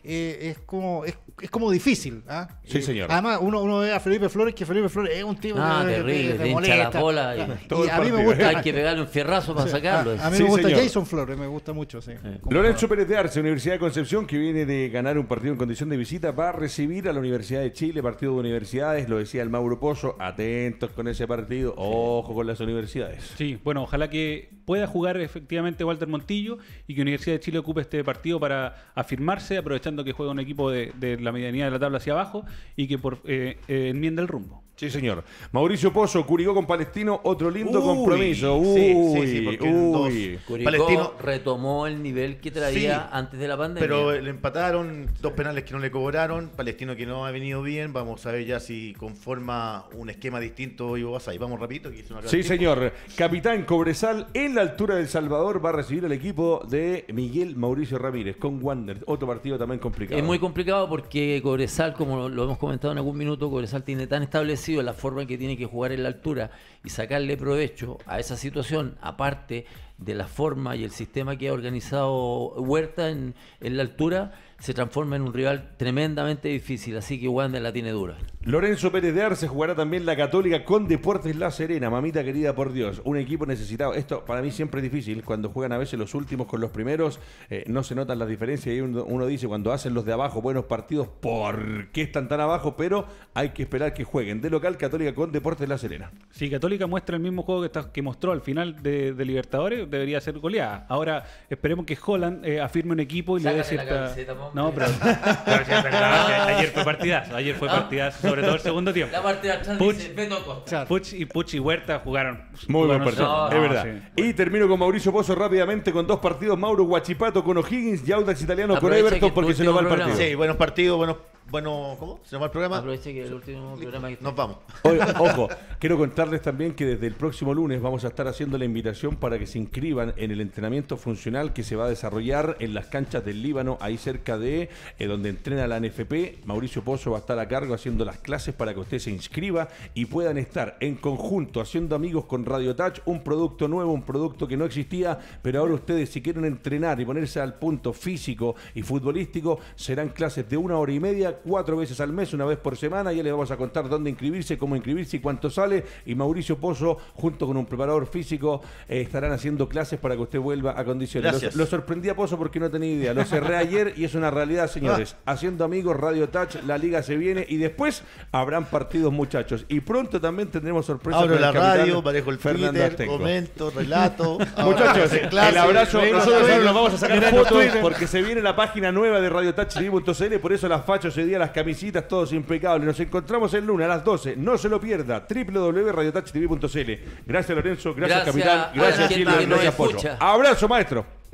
es como difícil. ¿Ah? Sí, señor. Además, uno ve a Felipe Flores, que Felipe Flores es un tipo terrible, te hincha la bola. Y a mí me gusta. Hay que pegarle un fierrazo para sacarlo. A mí me gusta Jason Flores, me gusta mucho. Sí. Lorenzo Pérez de Arce, Universidad de Concepción, que viene de ganar un partido en condición de visita, va a recibir a la Universidad de Chile, partido de universidades, lo decía el Mauro Pozo, atentos con ese partido, ojo con las universidades. Sí, bueno, ojalá que pueda jugar efectivamente Walter Montillo y que Universidad de Chile ocupe este partido para afirmarse, aprovechando que juega un equipo de la medianía de la tabla hacia abajo y que enmienda el rumbo. Sí, señor. Mauricio Pozo, Curicó con Palestino, otro lindo compromiso. Sí, Curicó Palestino retomó el nivel que traía antes de la pandemia. Pero le empataron, 2 penales que no le cobraron, Palestino que no ha venido bien, vamos a ver ya si conforma un esquema distinto Ivo Basay. Vamos rapidito. Que hizo una sí, señor. Capitán Cobresal, en la altura del Salvador, va a recibir el equipo de Miguel Mauricio Ramírez con Wander. Otro partido también complicado. Es muy complicado porque Cobresal, como lo hemos comentado en algún minuto, Cobresal tiene tan establecido la forma en que tiene que jugar en la altura y sacarle provecho a esa situación, aparte de la forma y el sistema que ha organizado Huerta en la altura, se transforma en un rival tremendamente difícil, así que Wander la tiene dura. Lorenzo Pérez de Arce jugará también la Católica con Deportes La Serena, mamita querida por Dios, un equipo necesitado. Esto para mí siempre es difícil, cuando juegan a veces los últimos con los primeros, no se notan las diferencias y uno dice cuando hacen los de abajo buenos partidos, ¿por qué están tan abajo? Pero hay que esperar que jueguen. De local, Católica con Deportes La Serena. Si Católica muestra el mismo juego que mostró al final de Libertadores, debería ser goleada. Ahora esperemos que Holland afirme un equipo y le dé cierta... No, pero sí, es verdad, ayer fue partidazo, sobre todo el segundo tiempo. La parte de atrás dice Beto Acosta. Puch y Huerta jugaron muy buen partido, es verdad. Sí. Y termino con Mauricio Pozo rápidamente con 2 partidos, Mauro Huachipato con O'Higgins y Audax Italiano con Everton, porque se nos va el partido. Sí, buenos partidos, ¿cómo? ¿Se nos va el programa? Aproveche que el último programa que nos vamos. Ojo, quiero contarles también que desde el próximo lunes vamos a estar haciendo la invitación para que se inscriban en el entrenamiento funcional que se va a desarrollar en las canchas del Líbano, ahí cerca de donde entrena la NFP. Mauricio Pozo va a estar a cargo haciendo las clases para que usted se inscriba y puedan estar en conjunto haciendo amigos con Radio Touch, un producto nuevo, un producto que no existía, pero ahora ustedes si quieren entrenar y ponerse al punto físico y futbolístico, serán clases de 1 hora y media, 4 veces al mes, 1 vez por semana. Ya les vamos a contar dónde inscribirse, cómo inscribirse y cuánto sale. Y Mauricio Pozo, junto con un preparador físico, estarán haciendo clases para que usted vuelva a condiciones. Lo sorprendí a Pozo porque no tenía idea. Lo cerré ayer y es una realidad, señores. Haciendo amigos, Radio Touch, la liga se viene y después habrán partidos, muchachos. Y pronto también tendremos sorpresas. Abro la radio, manejo el Twitter, comento, relato. Muchachos, el abrazo. Nosotros nos vamos a sacar fotos porque se viene la página nueva de Radio Touch TV.cl. Por eso las fachos día las camisitas, todos impecables. Nos encontramos el lunes a las 12. No se lo pierda. www.radiotouchtv.cl. Gracias, Lorenzo. Gracias, capitán. Gracias, Silvio. Gracias, Pocho. Abrazo, maestro.